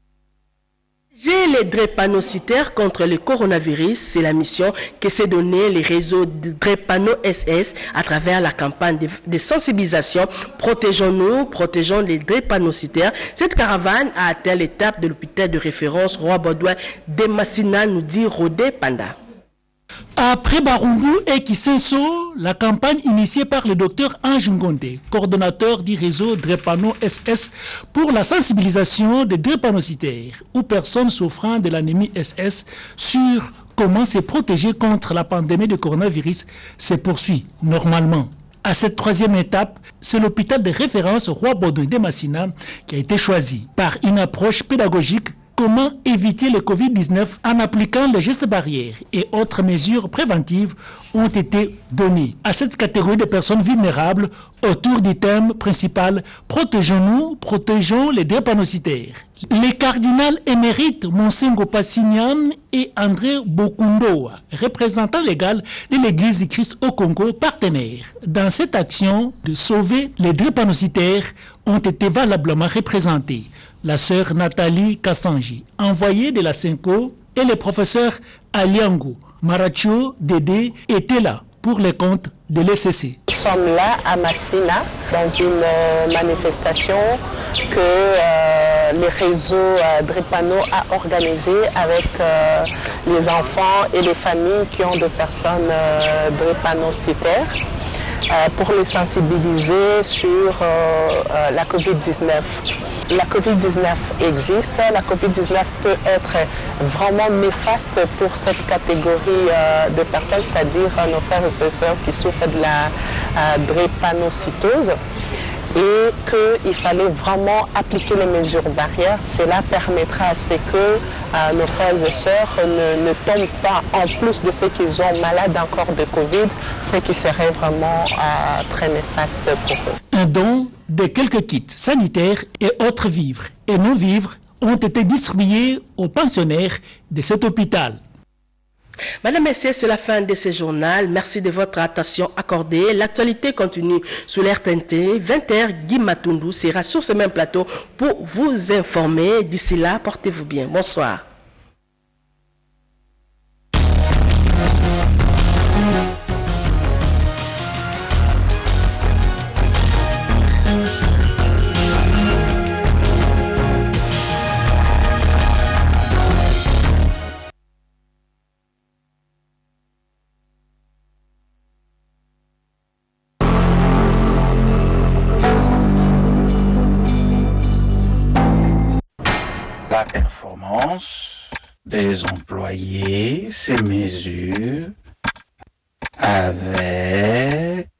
J'ai les drépanocytaires contre le coronavirus, c'est la mission que s'est donnée les réseaux Drépano SS à travers la campagne de sensibilisation. Protégeons-nous, protégeons les drépanocytaires. Cette caravane a atteint l'étape de l'hôpital de référence Roi Baudouin de Massina, nous dit Rodé Panda. Après Barungu et Kisenso, la campagne initiée par le docteur Ange Ngonde, coordonnateur du réseau Drépano SS pour la sensibilisation des drépanocytaires ou personnes souffrant de l'anémie SS sur comment se protéger contre la pandémie de coronavirus, se poursuit normalement. À cette 3e étape, c'est l'hôpital de référence Roi Baudouin de Massina qui a été choisi par une approche pédagogique comment éviter le Covid-19 en appliquant les gestes barrières et autres mesures préventives ont été données à cette catégorie de personnes vulnérables autour du thème principal « Protégeons-nous, protégeons les drépanocytaires ». Les cardinals émérites Monsengo Passignan et André Bokundoa, représentant légal de l'Église du Christ au Congo, partenaires dans cette action de sauver les drépanocytaires, ont été valablement représentés. La sœur Nathalie Kassanji, envoyée de la Senko, et le professeur Aliango Maracho Dédé étaient là pour les comptes de l'ECC. Nous sommes là à Massina dans une manifestation que les réseaux Drépano a organisé avec les enfants et les familles qui ont des personnes drépanocytaires pour les sensibiliser sur la Covid-19. La Covid-19 existe, la Covid-19 peut être vraiment néfaste pour cette catégorie de personnes, c'est-à-dire nos frères et sœurs qui souffrent de la drépanocytose, et qu'il fallait vraiment appliquer les mesures barrières. Cela permettra à ce que nos frères et sœurs ne tombent pas, en plus de ceux qui sont malades encore de Covid, ce qui serait vraiment très néfaste pour eux. Un don de quelques kits sanitaires et autres vivres et non-vivres ont été distribués aux pensionnaires de cet hôpital. Madame, Messieurs, c'est la fin de ce journal. Merci de votre attention accordée. L'actualité continue sur l'RTNT. 20h, Guy Matundu sera sur ce même plateau pour vous informer. D'ici là, portez-vous bien. Bonsoir. La performance des employés se mesure avec